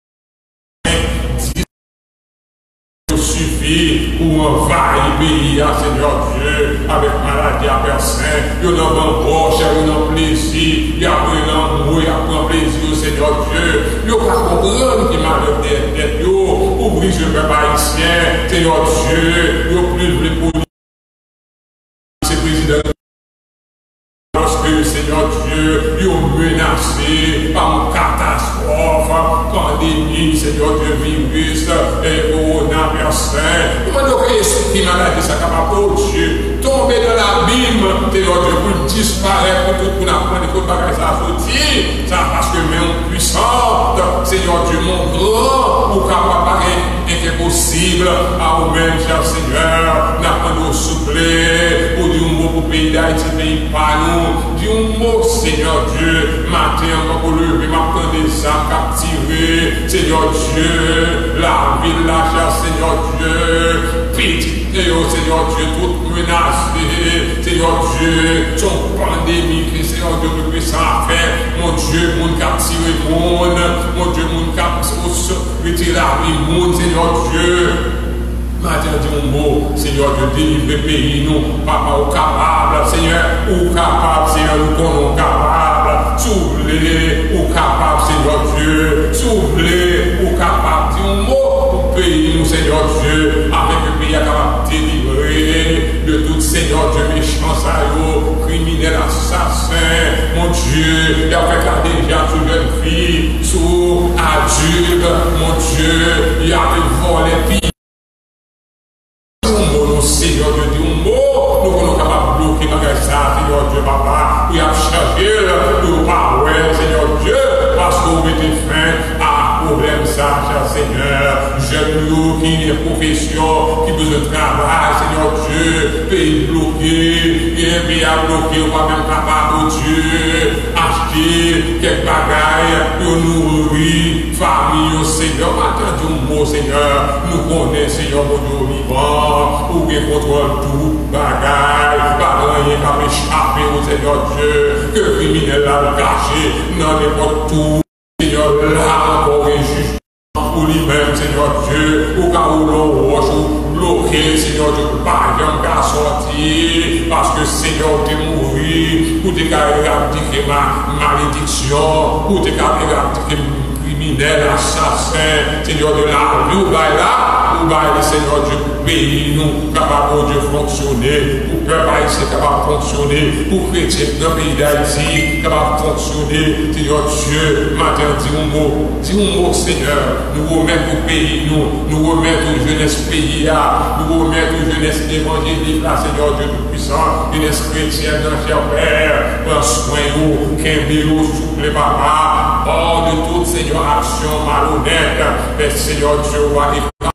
Dieu suffit pour envahir le pays, Seigneur Dieu, avec maladie à personne, il y a un proche, il y a un plaisir, il y a un amour, il y a un plaisir, Seigneur Dieu, il n'y a pas comprendre qui m'a donné tête, ouvrir ce peuple haïtien, Seigneur Dieu, il y a plus de politique, c'est président. Lorsque, Seigneur Dieu, ils ont menacé par une catastrophe, pandémie, Seigneur Dieu, virus, et corona, personne. Comment donc est-ce qui maladie, ça capable, oh Dieu, tomber dans l'abîme, Seigneur Dieu, pour disparaître, pour tout pour apprendre, pour bagager ça sortir, ça parce que même puissante, Seigneur Dieu, mon grand, pour capable paraître impossible, à vous-même, cher Seigneur, n'apprendre au souffler, pour dire un mot pour le pays d'Haïti, pays pas nous. Dis un mot, Seigneur Dieu, matin, pour lever, m'apprendre des âmes captivées, Seigneur Dieu, la ville, la chair, Seigneur Dieu, petit, Seigneur Dieu, toute menacée, Seigneur Dieu, son pandémie, Seigneur Dieu, que ça a fait, mon Dieu, mon captivé, mon, mon Dieu, mon captivé, retirer la vie, mon Seigneur Dieu. Matin, dis mon mot, Seigneur Dieu, délivrer le pays, nous, papa, ou capable, Seigneur, ou capable, Seigneur, nous connaissons capable, souffler, ou capable, Seigneur Dieu, souffler, ou capable, dis mon mot, pour le pays, nous, Seigneur Dieu, avec le pays, capable de délivrer de tout, Seigneur Dieu, méchant, ça criminel, assassin, mon Dieu, il a fait la déjà sous jeune fille, sous adulte, mon Dieu, il a fait voler, puis Seigneur Dieu, dis un mot, nous sommes capables de bloquer dans ça, Seigneur Dieu, papa, il a changé, nous pas, ouais, mettez fin à problème ça, cher Seigneur. Jeunes nous qui ont profession, qui besoin de travail, Seigneur Dieu, pays bloqué, et pays à bloquer, on va même capable, Dieu, acheter quelques bagailles pour nourrir famille, Seigneur. Attendez un mot, Seigneur. Nous connaissons, Seigneur, mon Dieu vivant, pour qu'il contrôle tout bagaille, pas rien qu'à m'échapper au Seigneur Dieu, que criminel a caché dans n'importe où. Seigneur, là encore un juge pour lui-même, Seigneur Dieu, au cas où l'on roche ou bloqué, Seigneur Dieu, pas jamais qu'à sortir, parce que Seigneur, t'es mouru, pour te éradiquer ma malédiction, pour te éradiquer criminel, assassin, Seigneur de la vie, ou là, ou le Seigneur Dieu, pour pays nous, capable de fonctionner, pour peuple haïtien capable de fonctionner, pour chrétiens dans le pays d'Haïti, capable de fonctionner, Seigneur Dieu, matin, dis un mot, dis un mot, Seigneur, nous remettons au pays, nous, nous remettons aux jeunesse pays, nous remettons aux jeunesse évangélique, là, Seigneur Dieu Tout-Puissant, jeunesse chrétienne, dans cher Père, prends soin, nous, qu'un bélo, souple, papa, hors de toute, Seigneur, action malhonnête, mais Seigneur Dieu, va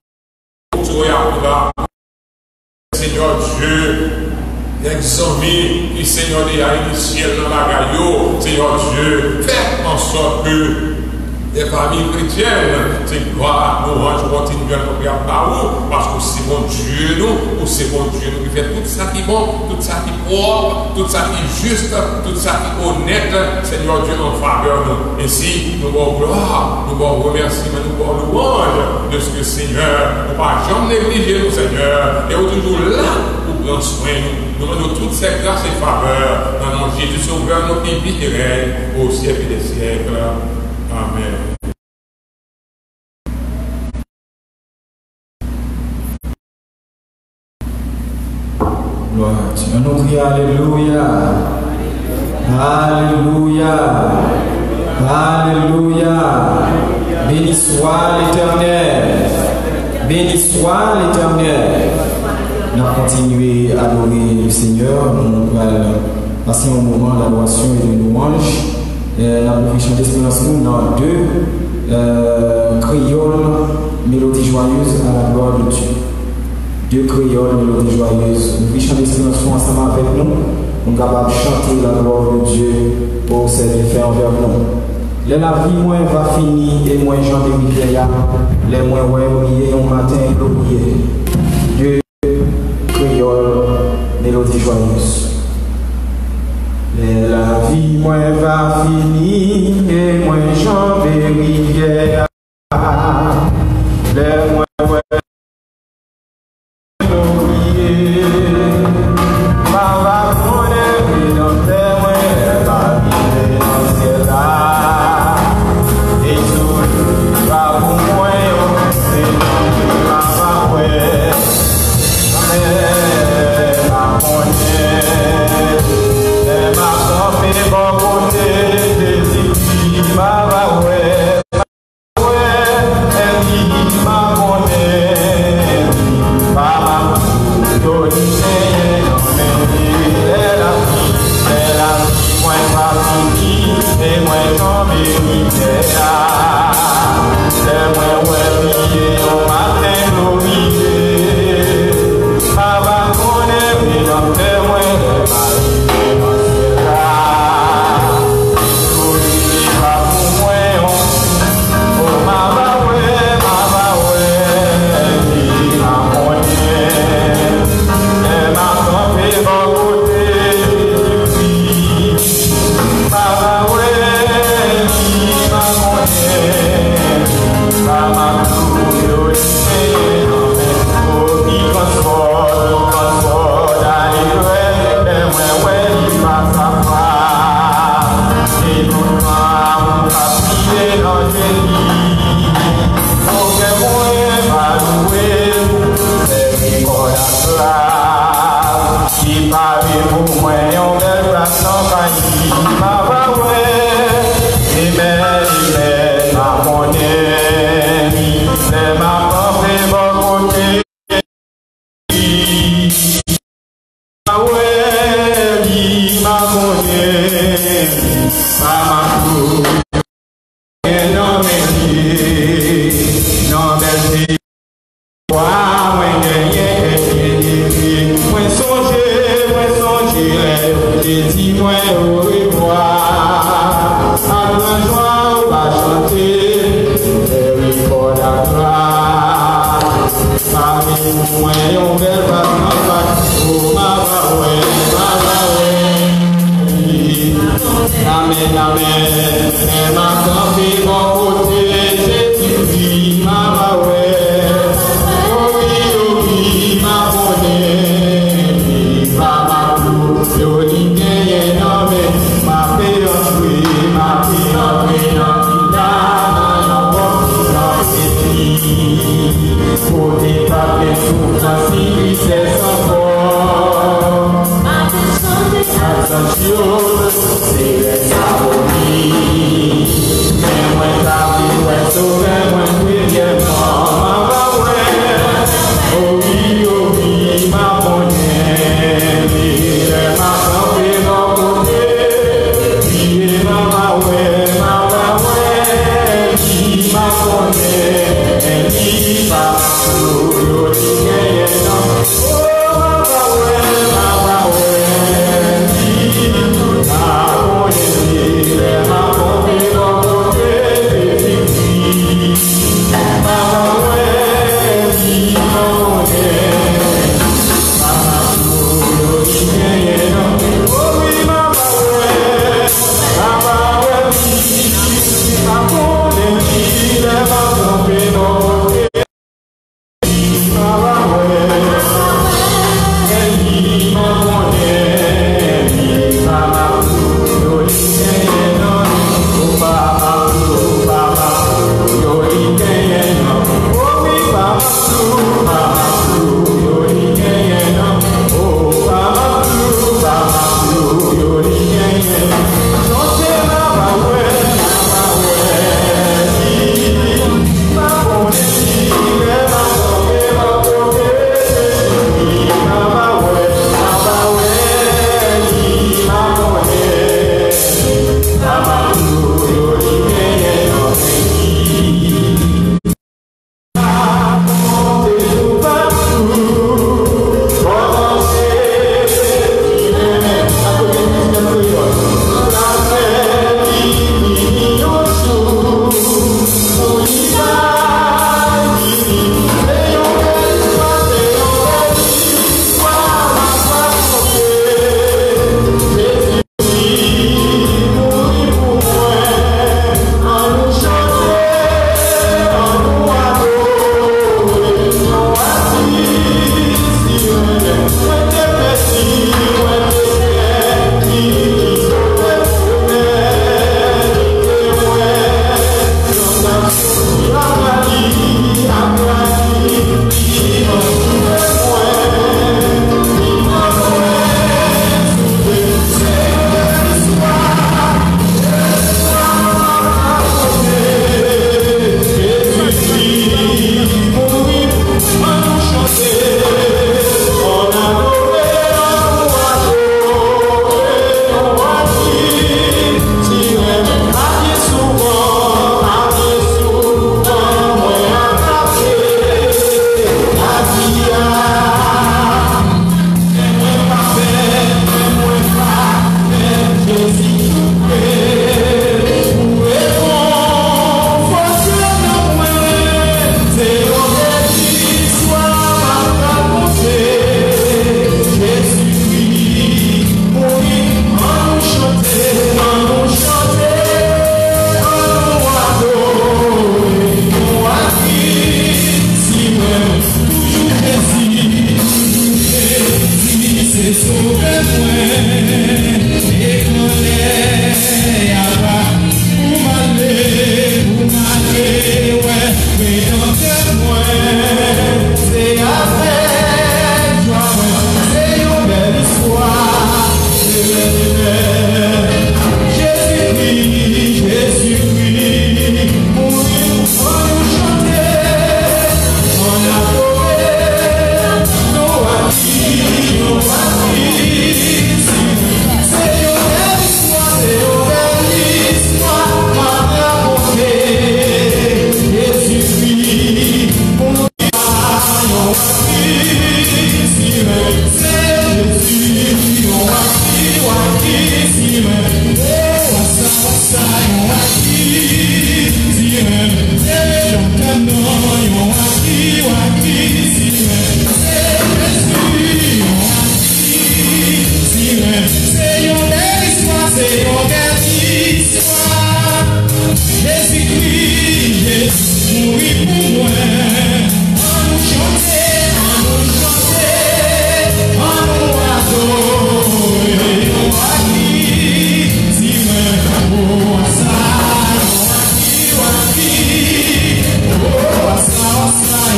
Seigneur Dieu, examine qui Seigneur a initié dans la gaillot, Seigneur Dieu, fais en sorte que les familles chrétiennes, c'est gloire, nous range continuellement par où, parce que c'est mon Dieu, nous, ou c'est mon Dieu, nous, qui fait tout ça qui est bon, tout ça qui est propre, tout ça qui est juste, tout ça qui est honnête, Seigneur Dieu, en faveur de nous. Ainsi, nous avons gloire, nous avons remerciement, nous avons louange de ce que Seigneur, nous ne pas jamais négliger nous, Seigneur, et nous toujours là pour prendre soin de nous. Nous demandons toutes ces grâces et faveurs dans le nom de Jésus Sauveur, notre vie qui règne au siècle des siècles. Amen. Gloire à Dieu. On crie Alléluia. Alléluia. Alléluia. Béni soit l'Éternel. Béni soit l'Éternel. Nous allons continuer à adorer le Seigneur. Nous allons passer un moment d'adoration et de louange. Euh, la profession d'espérance nous dans deux euh, créoles mélodies joyeuses à la gloire de Dieu. Deux créoles mélodies joyeuses. Nous profession d'espérance ensemble avec nous. Nous sommes capables de chanter la gloire de Dieu pour ce qu'il fait envers nous. Les la vie moins va finir et moins j'en ai les moins ouais briller un matin glorieux. Deux créoles mélodies joyeuses. La vie moins va finir et moins j'en vais rivière. Les moins ouais oublier. Ma va connaître dans tes moins va vivre dans ciel là. Et tout va pour moi c'est ma va ouais. Mais ma connaître. Bon côté des ma va ouais, ouais, elle dit ma monnaie, ma yo dit elle a vie, elle a vie, moi pas fini, et moi j'en mérite c'est moi ouais briller au matin glorieux, ma va connaître dans tes moyens,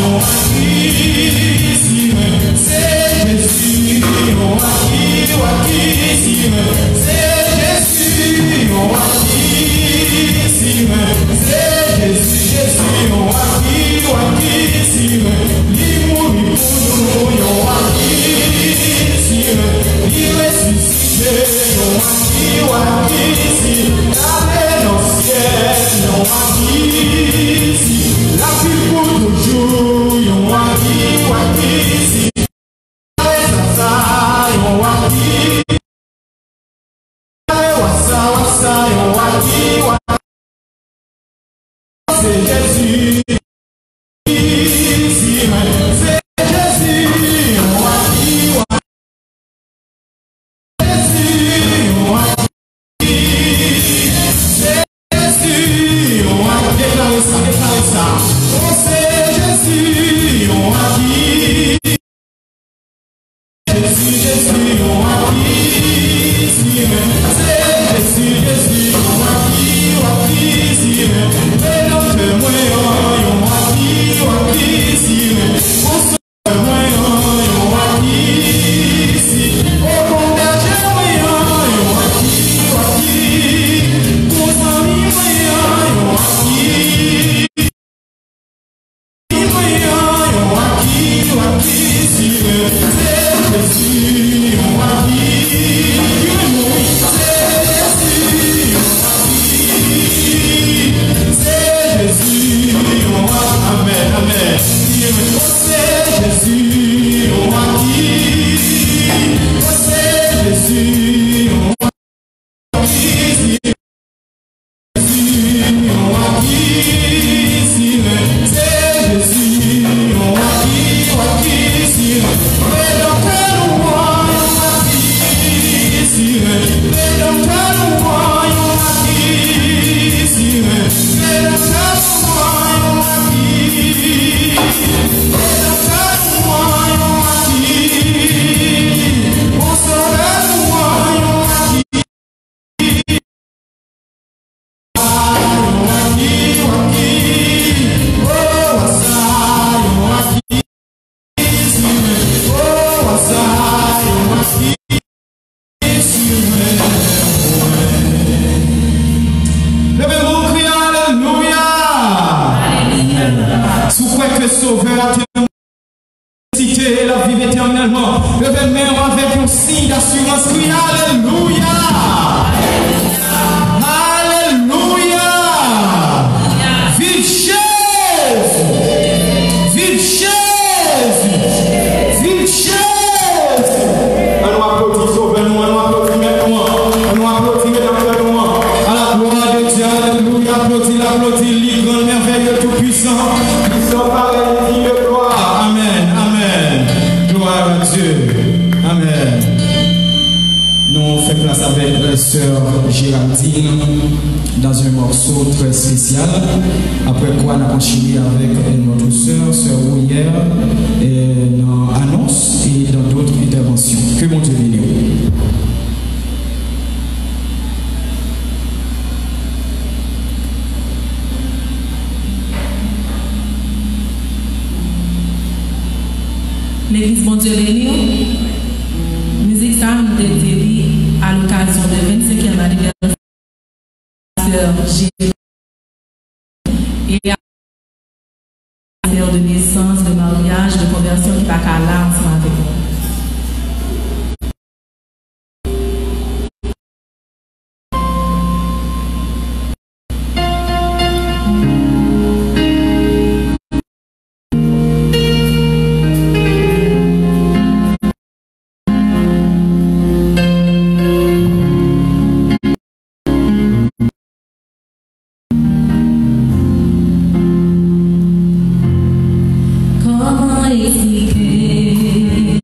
L'église Bon Dieu béni. Musique ça nous dédiée à l'occasion de vingt-cinquième anniversaire Jésus et à l'anniversaire de naissance, de mariage, de conversion qui va qu'à là ensemble avec nous. Comment expliquer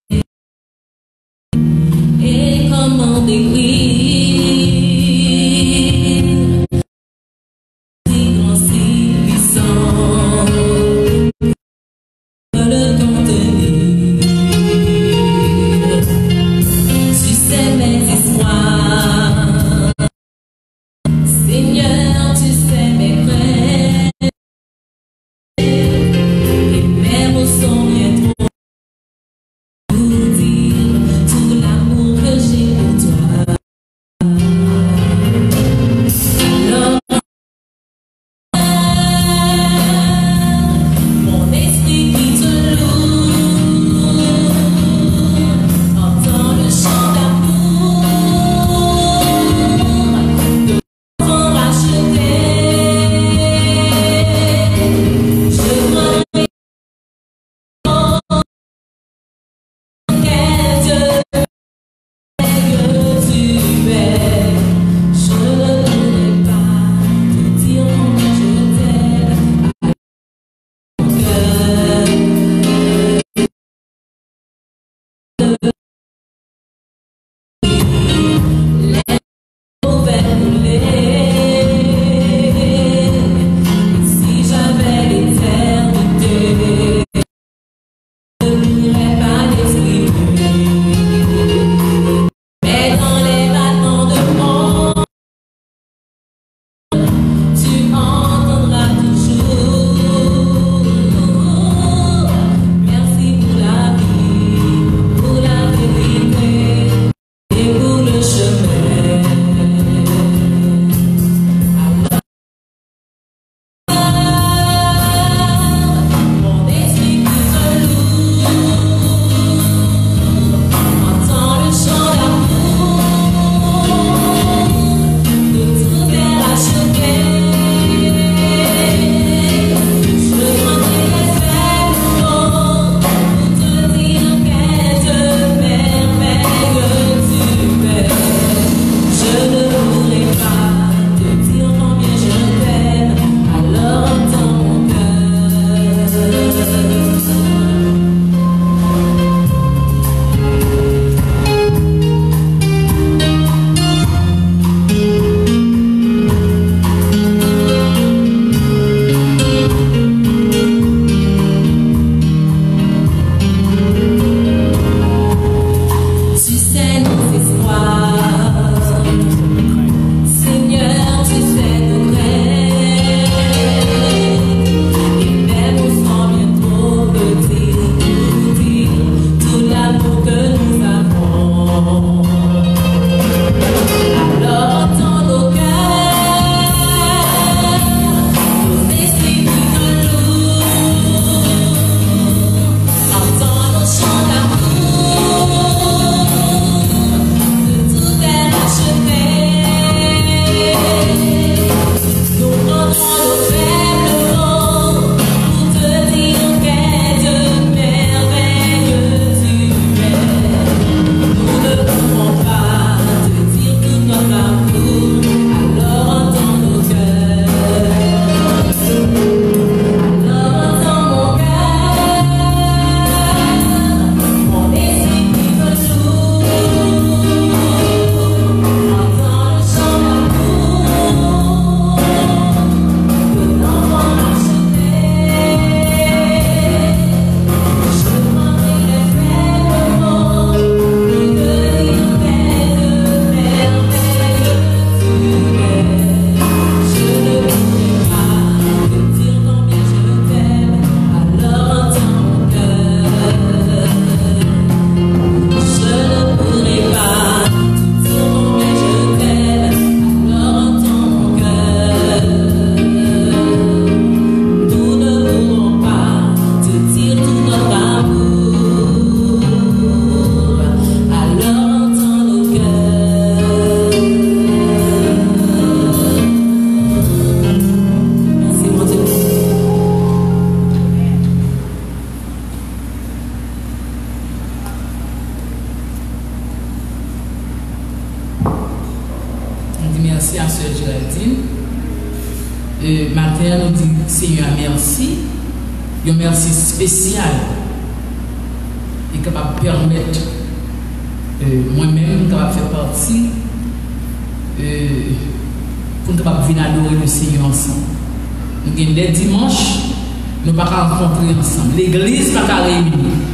Seigneur, merci. Un merci spécial et capable de permettre euh, moi-même capable de faire partie euh, pour nous capable venir adorer le Seigneur ensemble. Nous avons les dimanches, nous ne pouvons pas rencontrer ensemble. L'église n'a pas réuni.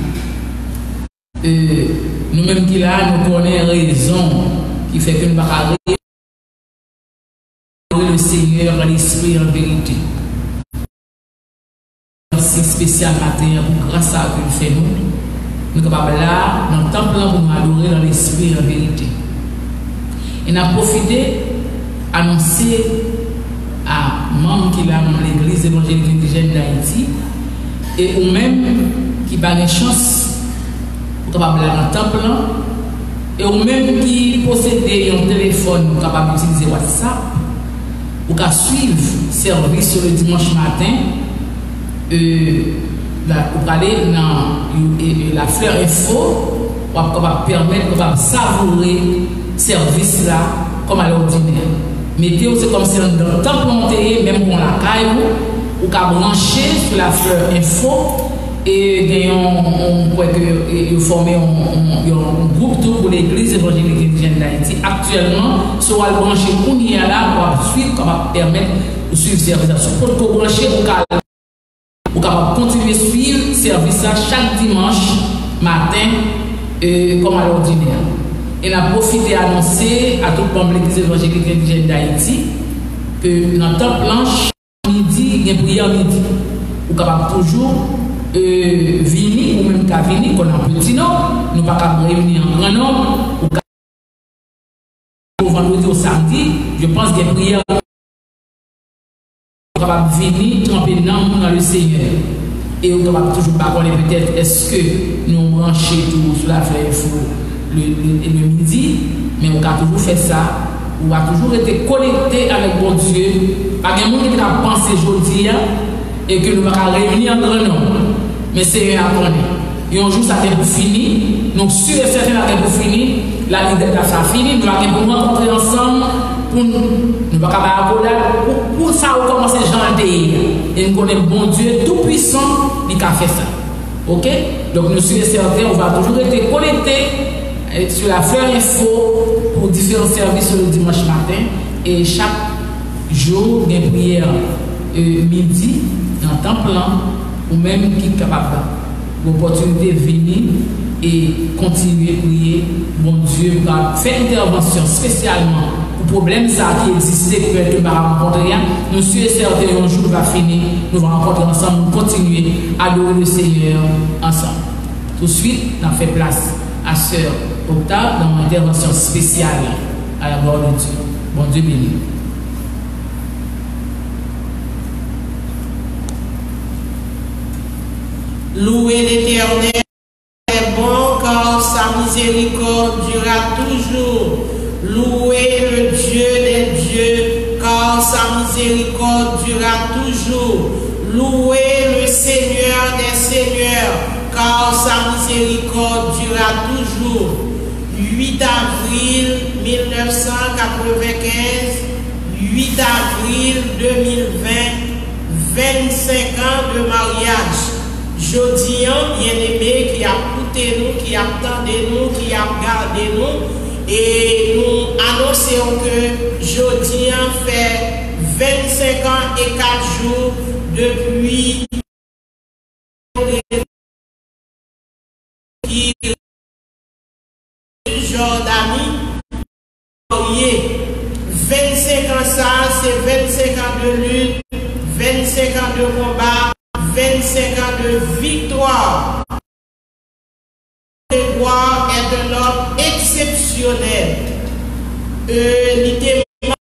Euh, nous-mêmes qui là, nous connaissons raison qui fait que nous ne pouvons pas adorer le Seigneur en l'esprit en vérité. Merci spécial matin pour grâce à ce qu'il fait nous. Nous sommes capables là, dans le temple pour nous adorer dans l'esprit en vérité. Et nous avons profité annoncer à membres qui là dans l'église évangélique indigène d'Haïti et ou même qui pas de chance pour capable là dans le temple et ou même qui possédait un téléphone capable d'utiliser WhatsApp pour qu'à suivre service sur le dimanche matin. Euh, la, pour aller dans la fleur info pour permettre de savourer ce service là comme à l'ordinaire. Mettez c'est comme si dans le temps planté, même pour la caille, ou qu'à brancher sur la fleur info et on peut former un groupe tout pour l'église évangélique indigène d'Haïti. Actuellement, sur le brancher qu'on y a là pour suivre, comme permettre de suivre le service. Pour que brancher pour capable continuer à suivre le service chaque dimanche matin euh, comme à l'ordinaire. Et on a profité d'annoncer à tout le monde de l'église évangélique indigène d'Haïti que dans le temps blanche, midi, il y a une prière midi. Vous capable toujours euh, venir, ou même qu'à venir, qu'on a un petit nom, nous ne pouvons pas réunir en grand nombre, ou vendredi au samedi, je pense qu'il y a une prière. Vous êtes capable de venir tremper dans le Seigneur. Et vous êtes capable toujours pas connaître peut-être est-ce que nous branchons tout sur la fleur info le, le, le midi, mais on a toujours fait ça. On a toujours été connecté avec bon Dieu. Pas de monde qui a pensé aujourd'hui et que nous ne pouvons pas réunir en grand nombre. Mais c'est un apprenant. Et un jour ça est pour finir. Donc sûr et certain ça est pour finir. La vie ça fini. Nous allons nous rencontrer ensemble. Pour nous ne pas pour, pour ça on commence à chanter et nous connaissons bon Dieu tout puissant qui a fait ça. Ok, donc nous sommes certains, on va toujours être connectés sur la fleur info pour différents services le dimanche matin et chaque jour il y a une prière euh, midi dans temps plein ou même qui est capable l'opportunité de venir et continuer à prier bon Dieu va faire intervention spécialement pour problème ça qui existait que nous avons rencontré. Nous sommes certains un jour va finir, nous allons rencontrer ensemble, nous continuer à adorer le Seigneur ensemble. Tout de suite, on fait place à Sœur Octave dans une intervention spéciale à la gloire de Dieu. Bon Dieu béni. Louez l'Éternel, est bon car sa miséricorde durera toujours. Louez le Dieu des dieux, car sa miséricorde durera toujours. Louez le Seigneur des seigneurs, car sa miséricorde durera toujours. huit avril mille neuf cent quatre-vingt-quinze, huit avril deux mille vingt, vingt-cinq ans de mariage. Jodian, bien-aimé, qui a écouté nous, qui a attendu nous, qui a gardé nous. Et nous annonçons que Jodian fait vingt-cinq ans et quatre jours depuis qui Jordanie. vingt-cinq ans ça, c'est vingt-cinq ans de lutte, vingt-cinq ans de combat, vingt-cinq ans de victoire. Grégoire est un homme exceptionnel. Euh, il était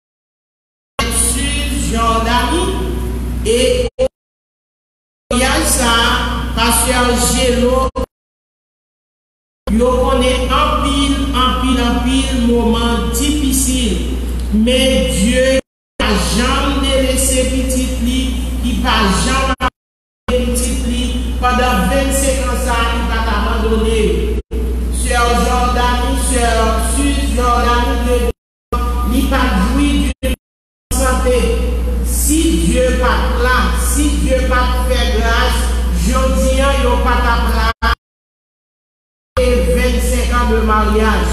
sur Jordanie et au voyage ça, pasteur Gélo, il connaît en pile, en pile, en pile, moment difficile. Mais Dieu n'a jamais laissé petit lit, il n'a jamais laissé petit lit pendant vingt-cinq ans ça, il va abandonner. Sœur Jordanie, sœur Sud Jordanie, il n'a pas joui d'une santé. Si Dieu pas là, si n'ont pas ta vingt-cinq ans de mariage.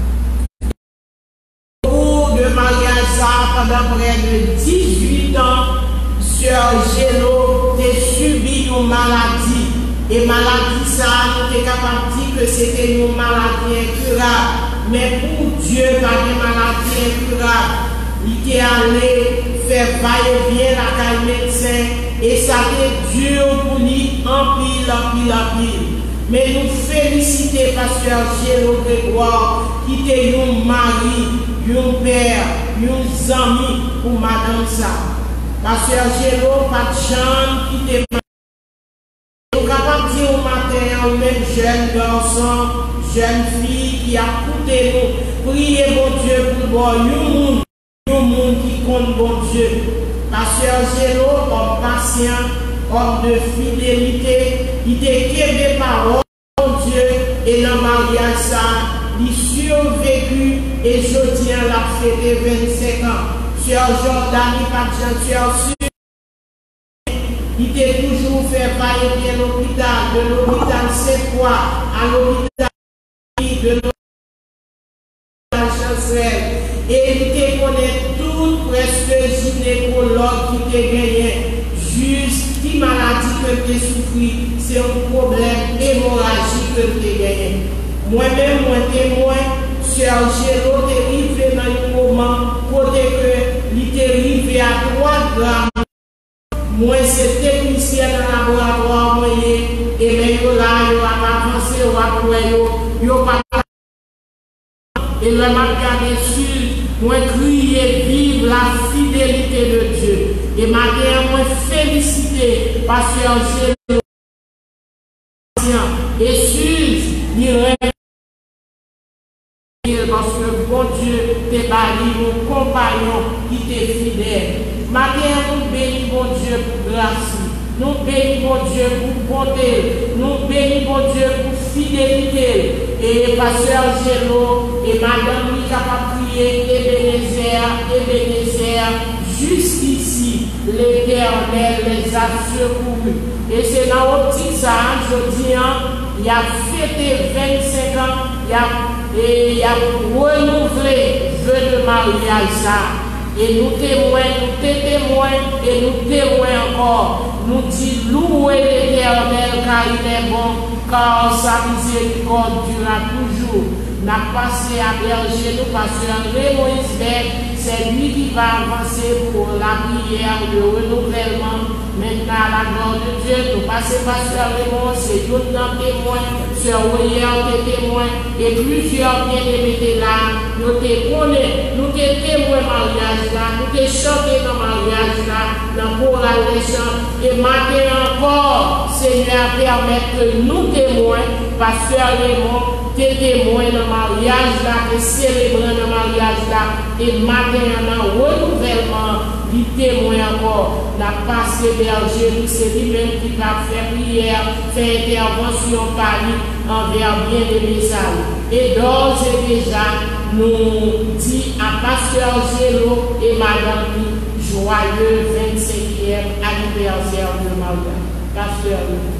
Au de mariage, ça, pendant près de dix-huit ans, Sœur Gélo a subi une maladie. Et maladie, ça, nous sommes capables de dire que c'était une maladie incurable. Mais pour Dieu, pas de maladie incurable. Il est allé faire va-et-vient la caille médecin. Et ça a été dur pour lui, en pile, en pile, en pile. Mais nous félicitons Pasteur Gélo Grégoire, qui était un mari, un père, un ami pour madame ça. Pasteur Gélo, pas de chambre, qui était nous sommes capables de dire au matin, même jeune garçon, jeune fille qui a écouté nous, priez mon Dieu pour voir un monde, un monde qui compte bon Dieu. Pasteur Gélo, homme patient, homme de fidélité, il était des paroles de Dieu et dans le mariage, ça, il survécu et je tiens la fête vingt-cinq ans. Sœur Jordanie, Sœur Sud, il était toujours fait va-et-vient l'hôpital, de l'hôpital sept fois à l'hôpital de l'hôpital Chancel. Et il était connaît tout presque gynécologue qui était gagné. Juste qui maladie que tu souffres, c'est un problème hémorragique que tu gagné. Moi-même, moi témoin, Sœur Gélo est arrivé dans un moment côté que il est arrivé à trois grammes. Moi, c'est technicien dans le laboratoire, moi, et même là, il va avancer, il va courir, il va pas. Et le m'a regardé sur, moi, crier, vive la fidélité de Dieu. Et maintenant, moi, féliciter Pasteur Gélo. Et sur, il rêve. Parce que bon Dieu t'es bali, mon compagnon qui t'est fidèle. Maintenant, nous bénissons bon Dieu pour grâce. Nous bénissons bon Dieu pour bonté. Nous bénissons bon Dieu pour fidélité. Et Pasteur Gélo et Madame lui capable de prier Ebenezer, Ebenezer, jusqu'ici, l'Éternel les a secourus. Et c'est dans l'optique ça, je dis, il y a fêté vingt-cinq ans, il y a et il a renouvelé le vœu de mariage ça. Et nous témoins, nous témoins et nous témoins encore. Nous disons louer l'Éternel car il est bon, car sa miséricorde durera toujours. N'a passé à berger nous Pasteur Raymond Isbert, c'est lui qui va avancer pour la prière, le renouvellement. Maintenant, à la gloire de Dieu, nous passons Pasteur Raymond, c'est tout un témoin, Sœur Royer, des témoins, et plusieurs bien-aimés là, nous te connaissons, nous te témoins mariage là, nous te chantons dans le mariage là, dans le choral des chants, et maintenant encore, Seigneur, permettre que nous témoins, Pasteur Raymond, des témoins dans le mariage là, des célébrants dans le mariage là, et maintenant, dans le renouvellement, les témoins encore, n'a passé berger, c'est lui-même qui va faire prière, faire intervention par lui envers bien-aimés salles. Et d'ores et déjà, nous dit à Pasteur Gélo et Madame lui, joyeux vingt-cinquième anniversaire de mariage. Pasteur lui.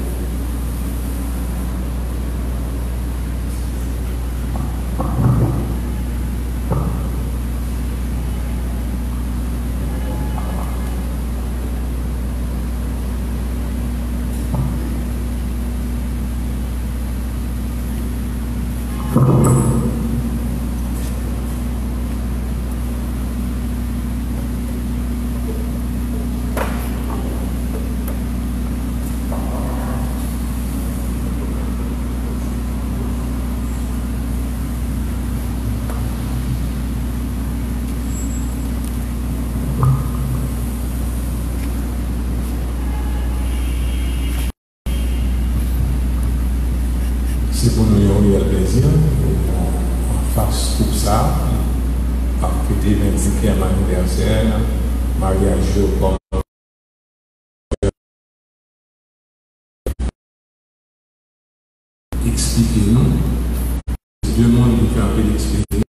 C'est pour nous un réel plaisir en face tout ça, à fêter le vingt-cinquième anniversaire, mariage comme expliquez-nous. Deux mondes qui fait un peu d'expliquer.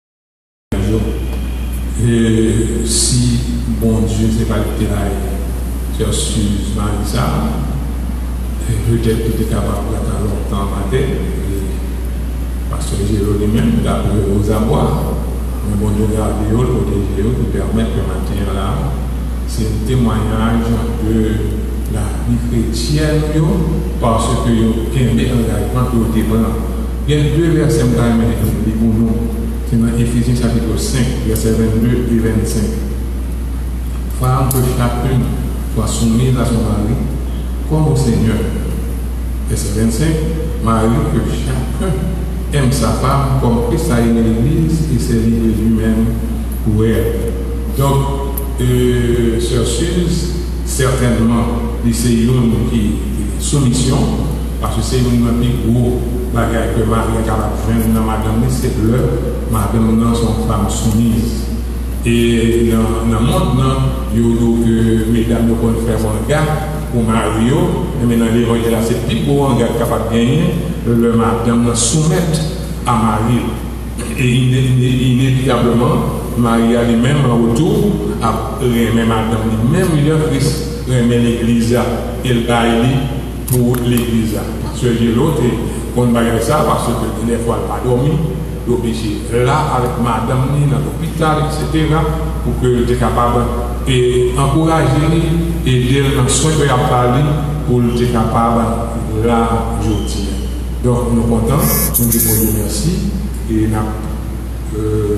Et si bon Dieu c'est pas le terrain, tu excuses Marisa, peut-être qu'il était capable d'attendre longtemps matin, parce que j'ai lui-même, d'après aux abois, mais bon Dieu garde eux, protéger eux, qui permettent que matin là, c'est un témoignage de la vie chrétienne, parce que il y a un engagement qui est pris. Il y a deux versets qui pour nous, c'est dans Éphésiens chapitre cinq, versets vingt-deux et vingt-cinq. Femme que chacune soit soumise à son mari, comme au Seigneur. Verset vingt-cinq, mari que chacun aime sa femme comme Christ a aimé l'Église et s'est livré lui-même pour elle. Donc, euh, Sœur Suze, certainement, c'est une qui est soumission, parce que c'est une plus gros bagage que Marie est capable de faire dans madame, c'est que madame dans son femme soumise. Et dans le monde, il y a que mesdames ne peuvent faire un gars pour Mario, mais dans l'évangile, c'est plus gros un gars capable de gagner, le madame soumettre à Marie. Et inévitablement, Marie a lui-même en retour, à remettre madame, lui-même, il a Christ, remet l'église, et le bail pour l'église. Parce que j'ai l'autre, on va faire ça parce que des fois, elle n'a pas dormi. L'obligé là avec madame dans l'hôpital, et cetera, pour que tu es capable d'encourager, aider dans ce que tu as parlé, pour que tu es capable de la journée. Donc, nous sommes contents, nous disons Dieu merci, et nous avons euh,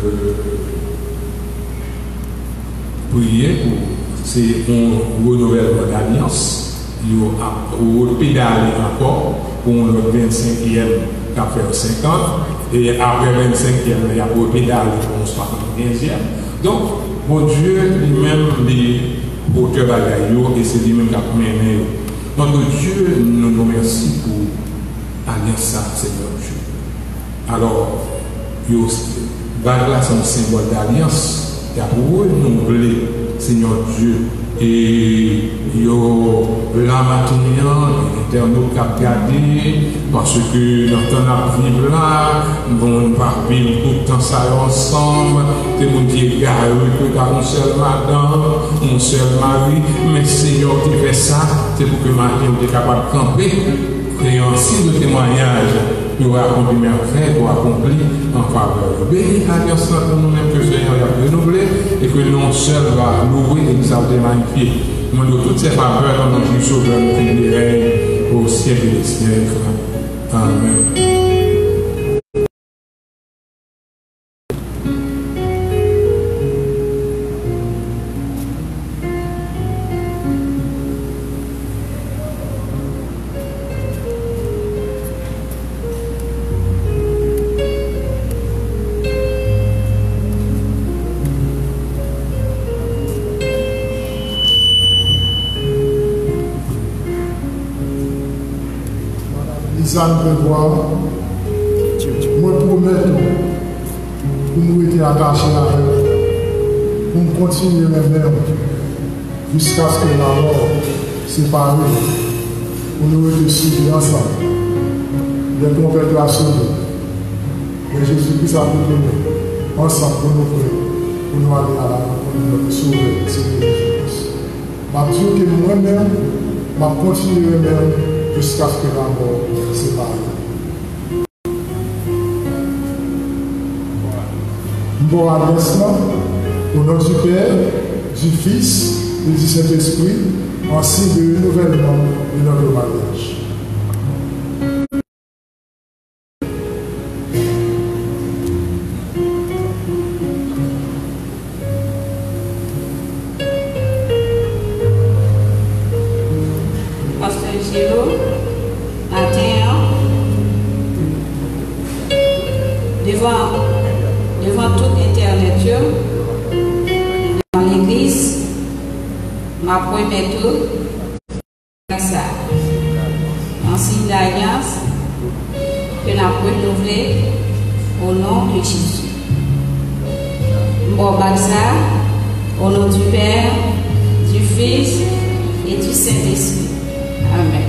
prié pour c'est un renouvellement d'alliance, ou pédaler encore pour le vingt-cinquième qui a fait cinquante. Et après vingt-cinquième, il y a pour pédaler pour soixante-quinzième. Donc, bon Dieu lui-même, les auteurs bagailles, et c'est lui-même qui a mené. Notre Dieu nous nous remercie pour l'alliance, Seigneur Dieu. Alors, là, c'est un symbole d'alliance. Il y a pour nous renouveler, Seigneur Dieu. Et yo la matinée, l'éternel cap gardé, parce que dans ton avenir là, on va vivre tout le temps ça ensemble. T'es mon qui est garé, que t'as un seul madame, un seul mari, mais Seigneur qui fait ça, c'est pour que matin tu es capable de camper, créer un signe de témoignage. Pour accomplir merveille, pour accomplir en faveur. Béni l'alliance que nous-mêmes que le Seigneur a renouvelé et que nous seuls va louer et nous avons magnifié. Nous avons toutes ces faveurs dans notre Dieu sauveur, nous règne au siècle des siècles. Amen. Ça me prévoit, moi promets pour nous être attachés à elle, pour nous continuer les mêmes jusqu'à ce que la mort sépare, pour nous être suivis ensemble, des conversations. Et Jésus-Christ a pris nous ensemble pour nous faire, pour nous aller à la rencontre de notre Sauveur, Seigneur Jésus. Je dis que moi-même, je continue même jusqu'à ce que la mort sépare. Bon adressement au nom du Père, du Fils et du Saint-Esprit, en signe de renouvellement de notre mariage. Devant toute Internet, devant l'Église, ma première tour, ça, en signe d'alliance, que nous avons renouvelé au nom de Jésus. Bon, ça, au nom du Père, du Fils et du Saint-Esprit. Amen.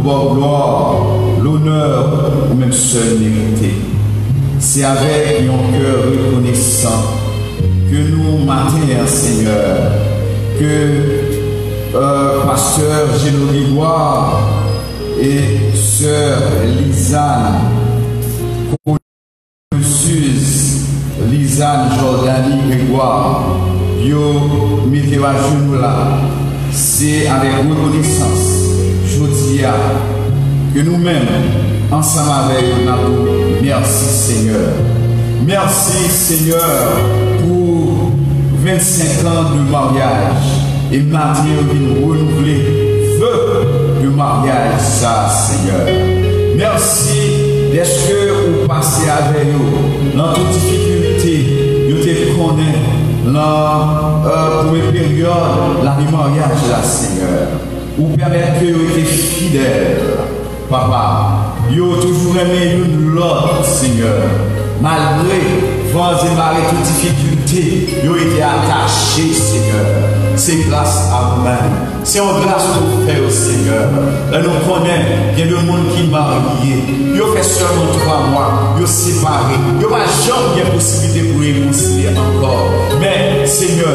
bon gloire, l'honneur ou même seul mérité. C'est avec un cœur reconnaissant que nous matin, Seigneur, que euh, pasteur Géno Grégoire et sœur Lisanne, Suze, Lisanne Jordanie Grégoire, yo mettez à genoux là, c'est avec reconnaissance, je dis que nous-mêmes, ensemble avec nous, merci Seigneur. Merci Seigneur pour vingt-cinq ans de mariage et maintenant nous renouveler feu de mariage ça Seigneur. Merci est-ce que vous passez avec nous dans toute difficulté, vous te connaissez dans euh, pour une période la mariage là Seigneur. Vous permettez que vous soyez fidèles, Papa. Vous toujours aimé l'autre Seigneur. Malgré vents et marées, toutes difficultés, ils ont été attachés, Seigneur. C'est grâce à vous-même. C'est en grâce que vous faites au Seigneur. Là, nous connaissons, il y a le monde qui est marié. Ils ont fait seulement trois mois. Ils ont séparé. Ils n'ont pas jamais de possibilité pour réconcilier encore. Mais, Seigneur,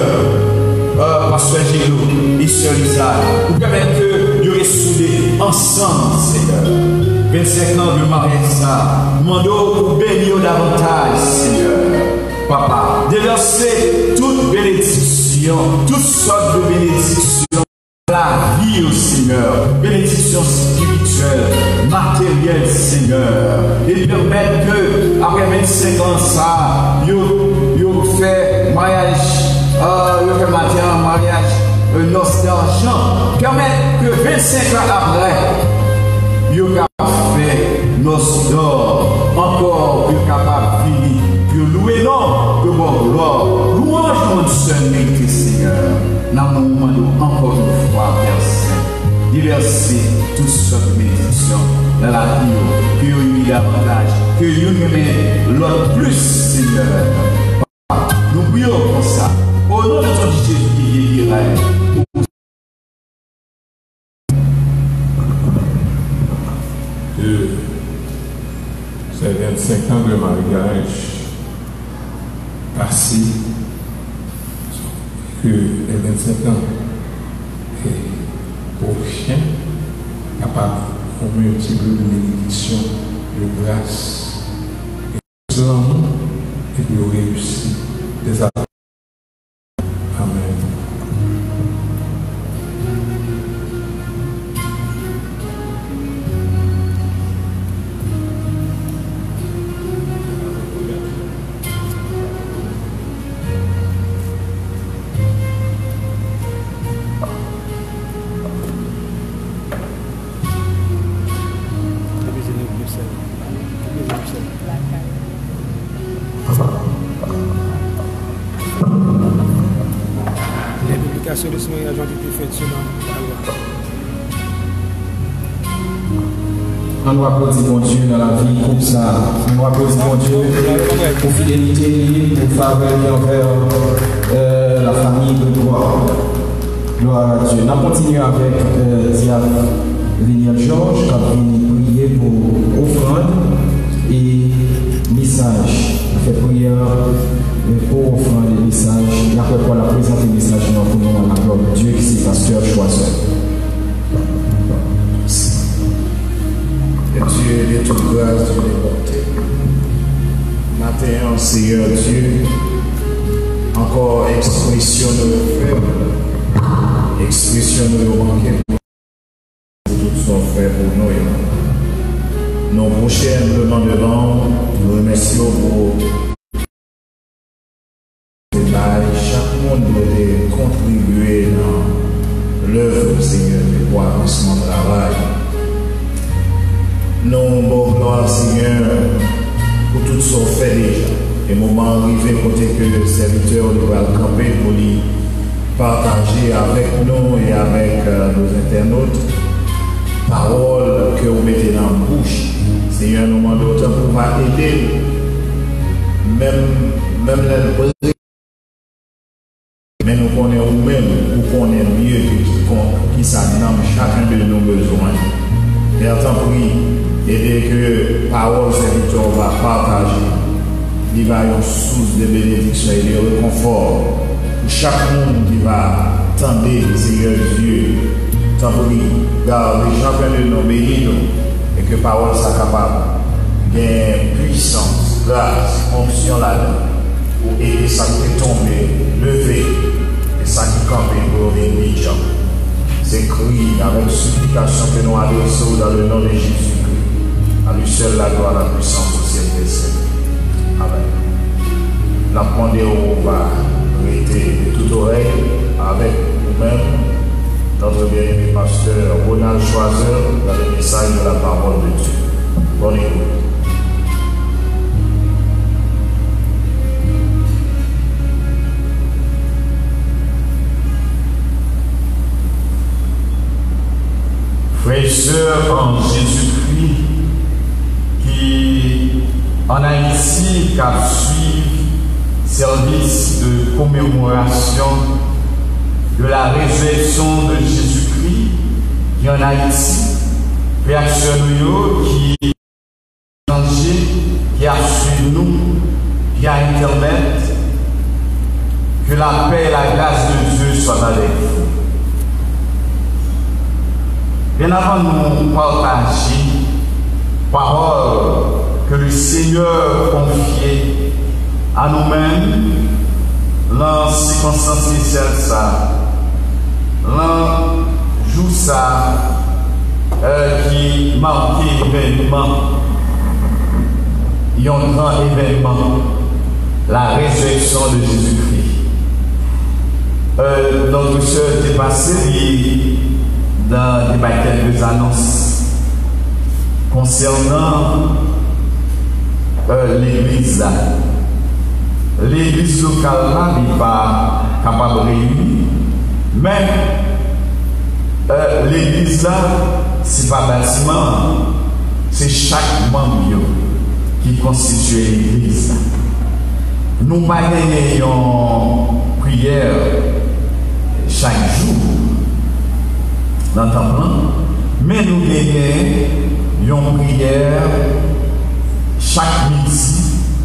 euh, Pasteur Géno et Sœur Lisanne, vous permettez que nous ressoudés ensemble, Seigneur. vingt-cinq ans de mariage, ça. Demandons pour bénir davantage, Seigneur. Papa, déverser toute bénédiction, toutes sortes de bénédictions, la vie au Seigneur, bénédiction spirituelle, matérielle, Seigneur, et permettre que, après vingt-cinq ans, ça, vous fait mariage, vous fait matin, mariage, un os d'argent, permettre que vingt-cinq ans après, vous fait nos d'or, encore plus capable de finir, que louer non, que bon gloire, louange notre seul mérite, Seigneur. Nous nous demandons encore une fois, Père Saint, diverser toutes sortes de bénédictions dans la vie, que nous y davantage, que nous aimons l'autre plus, Seigneur. Nous prions pour ça, au nom de ton Jésus qui est Israël. Ces vingt-cinq ans de mariage passés, que les vingt-cinq ans et prochains, capables de former un petit peu de bénédiction, de grâce, et de l'amour, et de réussir des affaires. Amen. L'implication de ce mariage a été faite selon la loi. On doit applaudir mon Dieu dans la vie comme ça. On doit applaudir mon Dieu pour fidélité, pour faveur envers euh, la famille de gloire. Gloire à Dieu. On continue avec euh, Diane Viniel Georges qui a venu prier pour offrande et message. On fait prière pour offrande et message. Et après quoi, la présenter le message dans le nom de la gloire de Dieu qui c'est pasteur Choiseul. Dieu de toute grâce, Dieu de bonté. Matin, Seigneur Dieu, encore expression de nos frères, expression de nos manqués, tout son frère pour nous. Nos prochains humblement devant, nous remercions pour chaque monde doit contribuer dans l'œuvre, Seigneur, pour avancement de travail. Nous, bon gloire, Seigneur, pour tout ce qu'on fait déjà. Et moment arrivé, côté que le serviteur doit camper pour lui partager avec nous et avec euh, nos internautes, paroles que vous mettez dans la bouche. Seigneur, nous demandons autant pour pouvoir aider, même, même les mais nous connaissons nous-mêmes, nous connaissons mieux qui ça dans chacun de nos besoins. Père, t'en prie, et dès que parole serviteur va partager, il va y avoir une source de bénédiction et de réconfort pour chaque monde qui va tendre, Seigneur Dieu. T'en prie, garde les gens de nous bénis et que parole soit capable de puissance, grâce, onction là-dedans pour aider ça qui est tombé, levé et ça qui est campé pour venir. C'est cri avec supplication que nous adressons dans le nom de Jésus-Christ. À lui seul la gloire, la puissance au ciel des cieux. Amen. La demandé on va arrêter de toute oreille avec nous-mêmes, notre bien-aimé pasteur Ronald Choiseur, dans le message de la parole de Dieu. Bonne écoute. Frères et sœurs en Jésus-Christ, qui en Haïti, qui suivent service de commémoration de la résurrection de Jésus-Christ, qui en Haïti, frères et sœurs qui qui a suivi nous, qui a Internet, que la paix et la grâce de Dieu soient avec vous. Bien avant de nous partager parole que le Seigneur confiait à nous-mêmes dans les circonstances spéciales, ça, dans jour ça, euh, qui marquait l'événement, il y a un grand événement, la résurrection de Jésus-Christ. Euh, notre soeur était passée dans des quelques annonces concernant euh, l'église là. L'église locale là n'est pas capable de réunir, mais euh, l'église là, ce n'est pas bâtiment, c'est chaque membre qui constitue l'église là. Nous pas gagner une prière chaque jour dans le temple, mais nous gagnons une prière chaque midi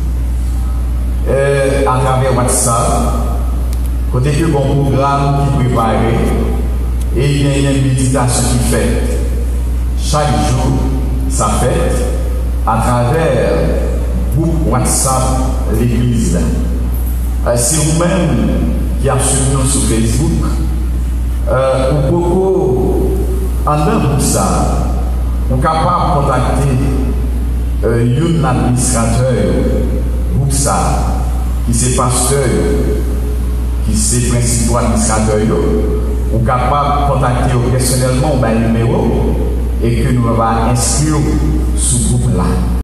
euh, à travers WhatsApp, côté que bon programme qui préparé et il y a une méditation qui fait chaque jour, ça fait à travers le groupe WhatsApp l'église. Euh, c'est vous-même qui avez suivi nous sur Facebook. Euh, ou beaucoup en dehors de ça, on est capable de contacter euh, un administrateur groupe ça, qui c'est pasteur, qui c'est principal administrateur, on est capable de contacter personnellement un numéro et que nous allons inscrire ce groupe là.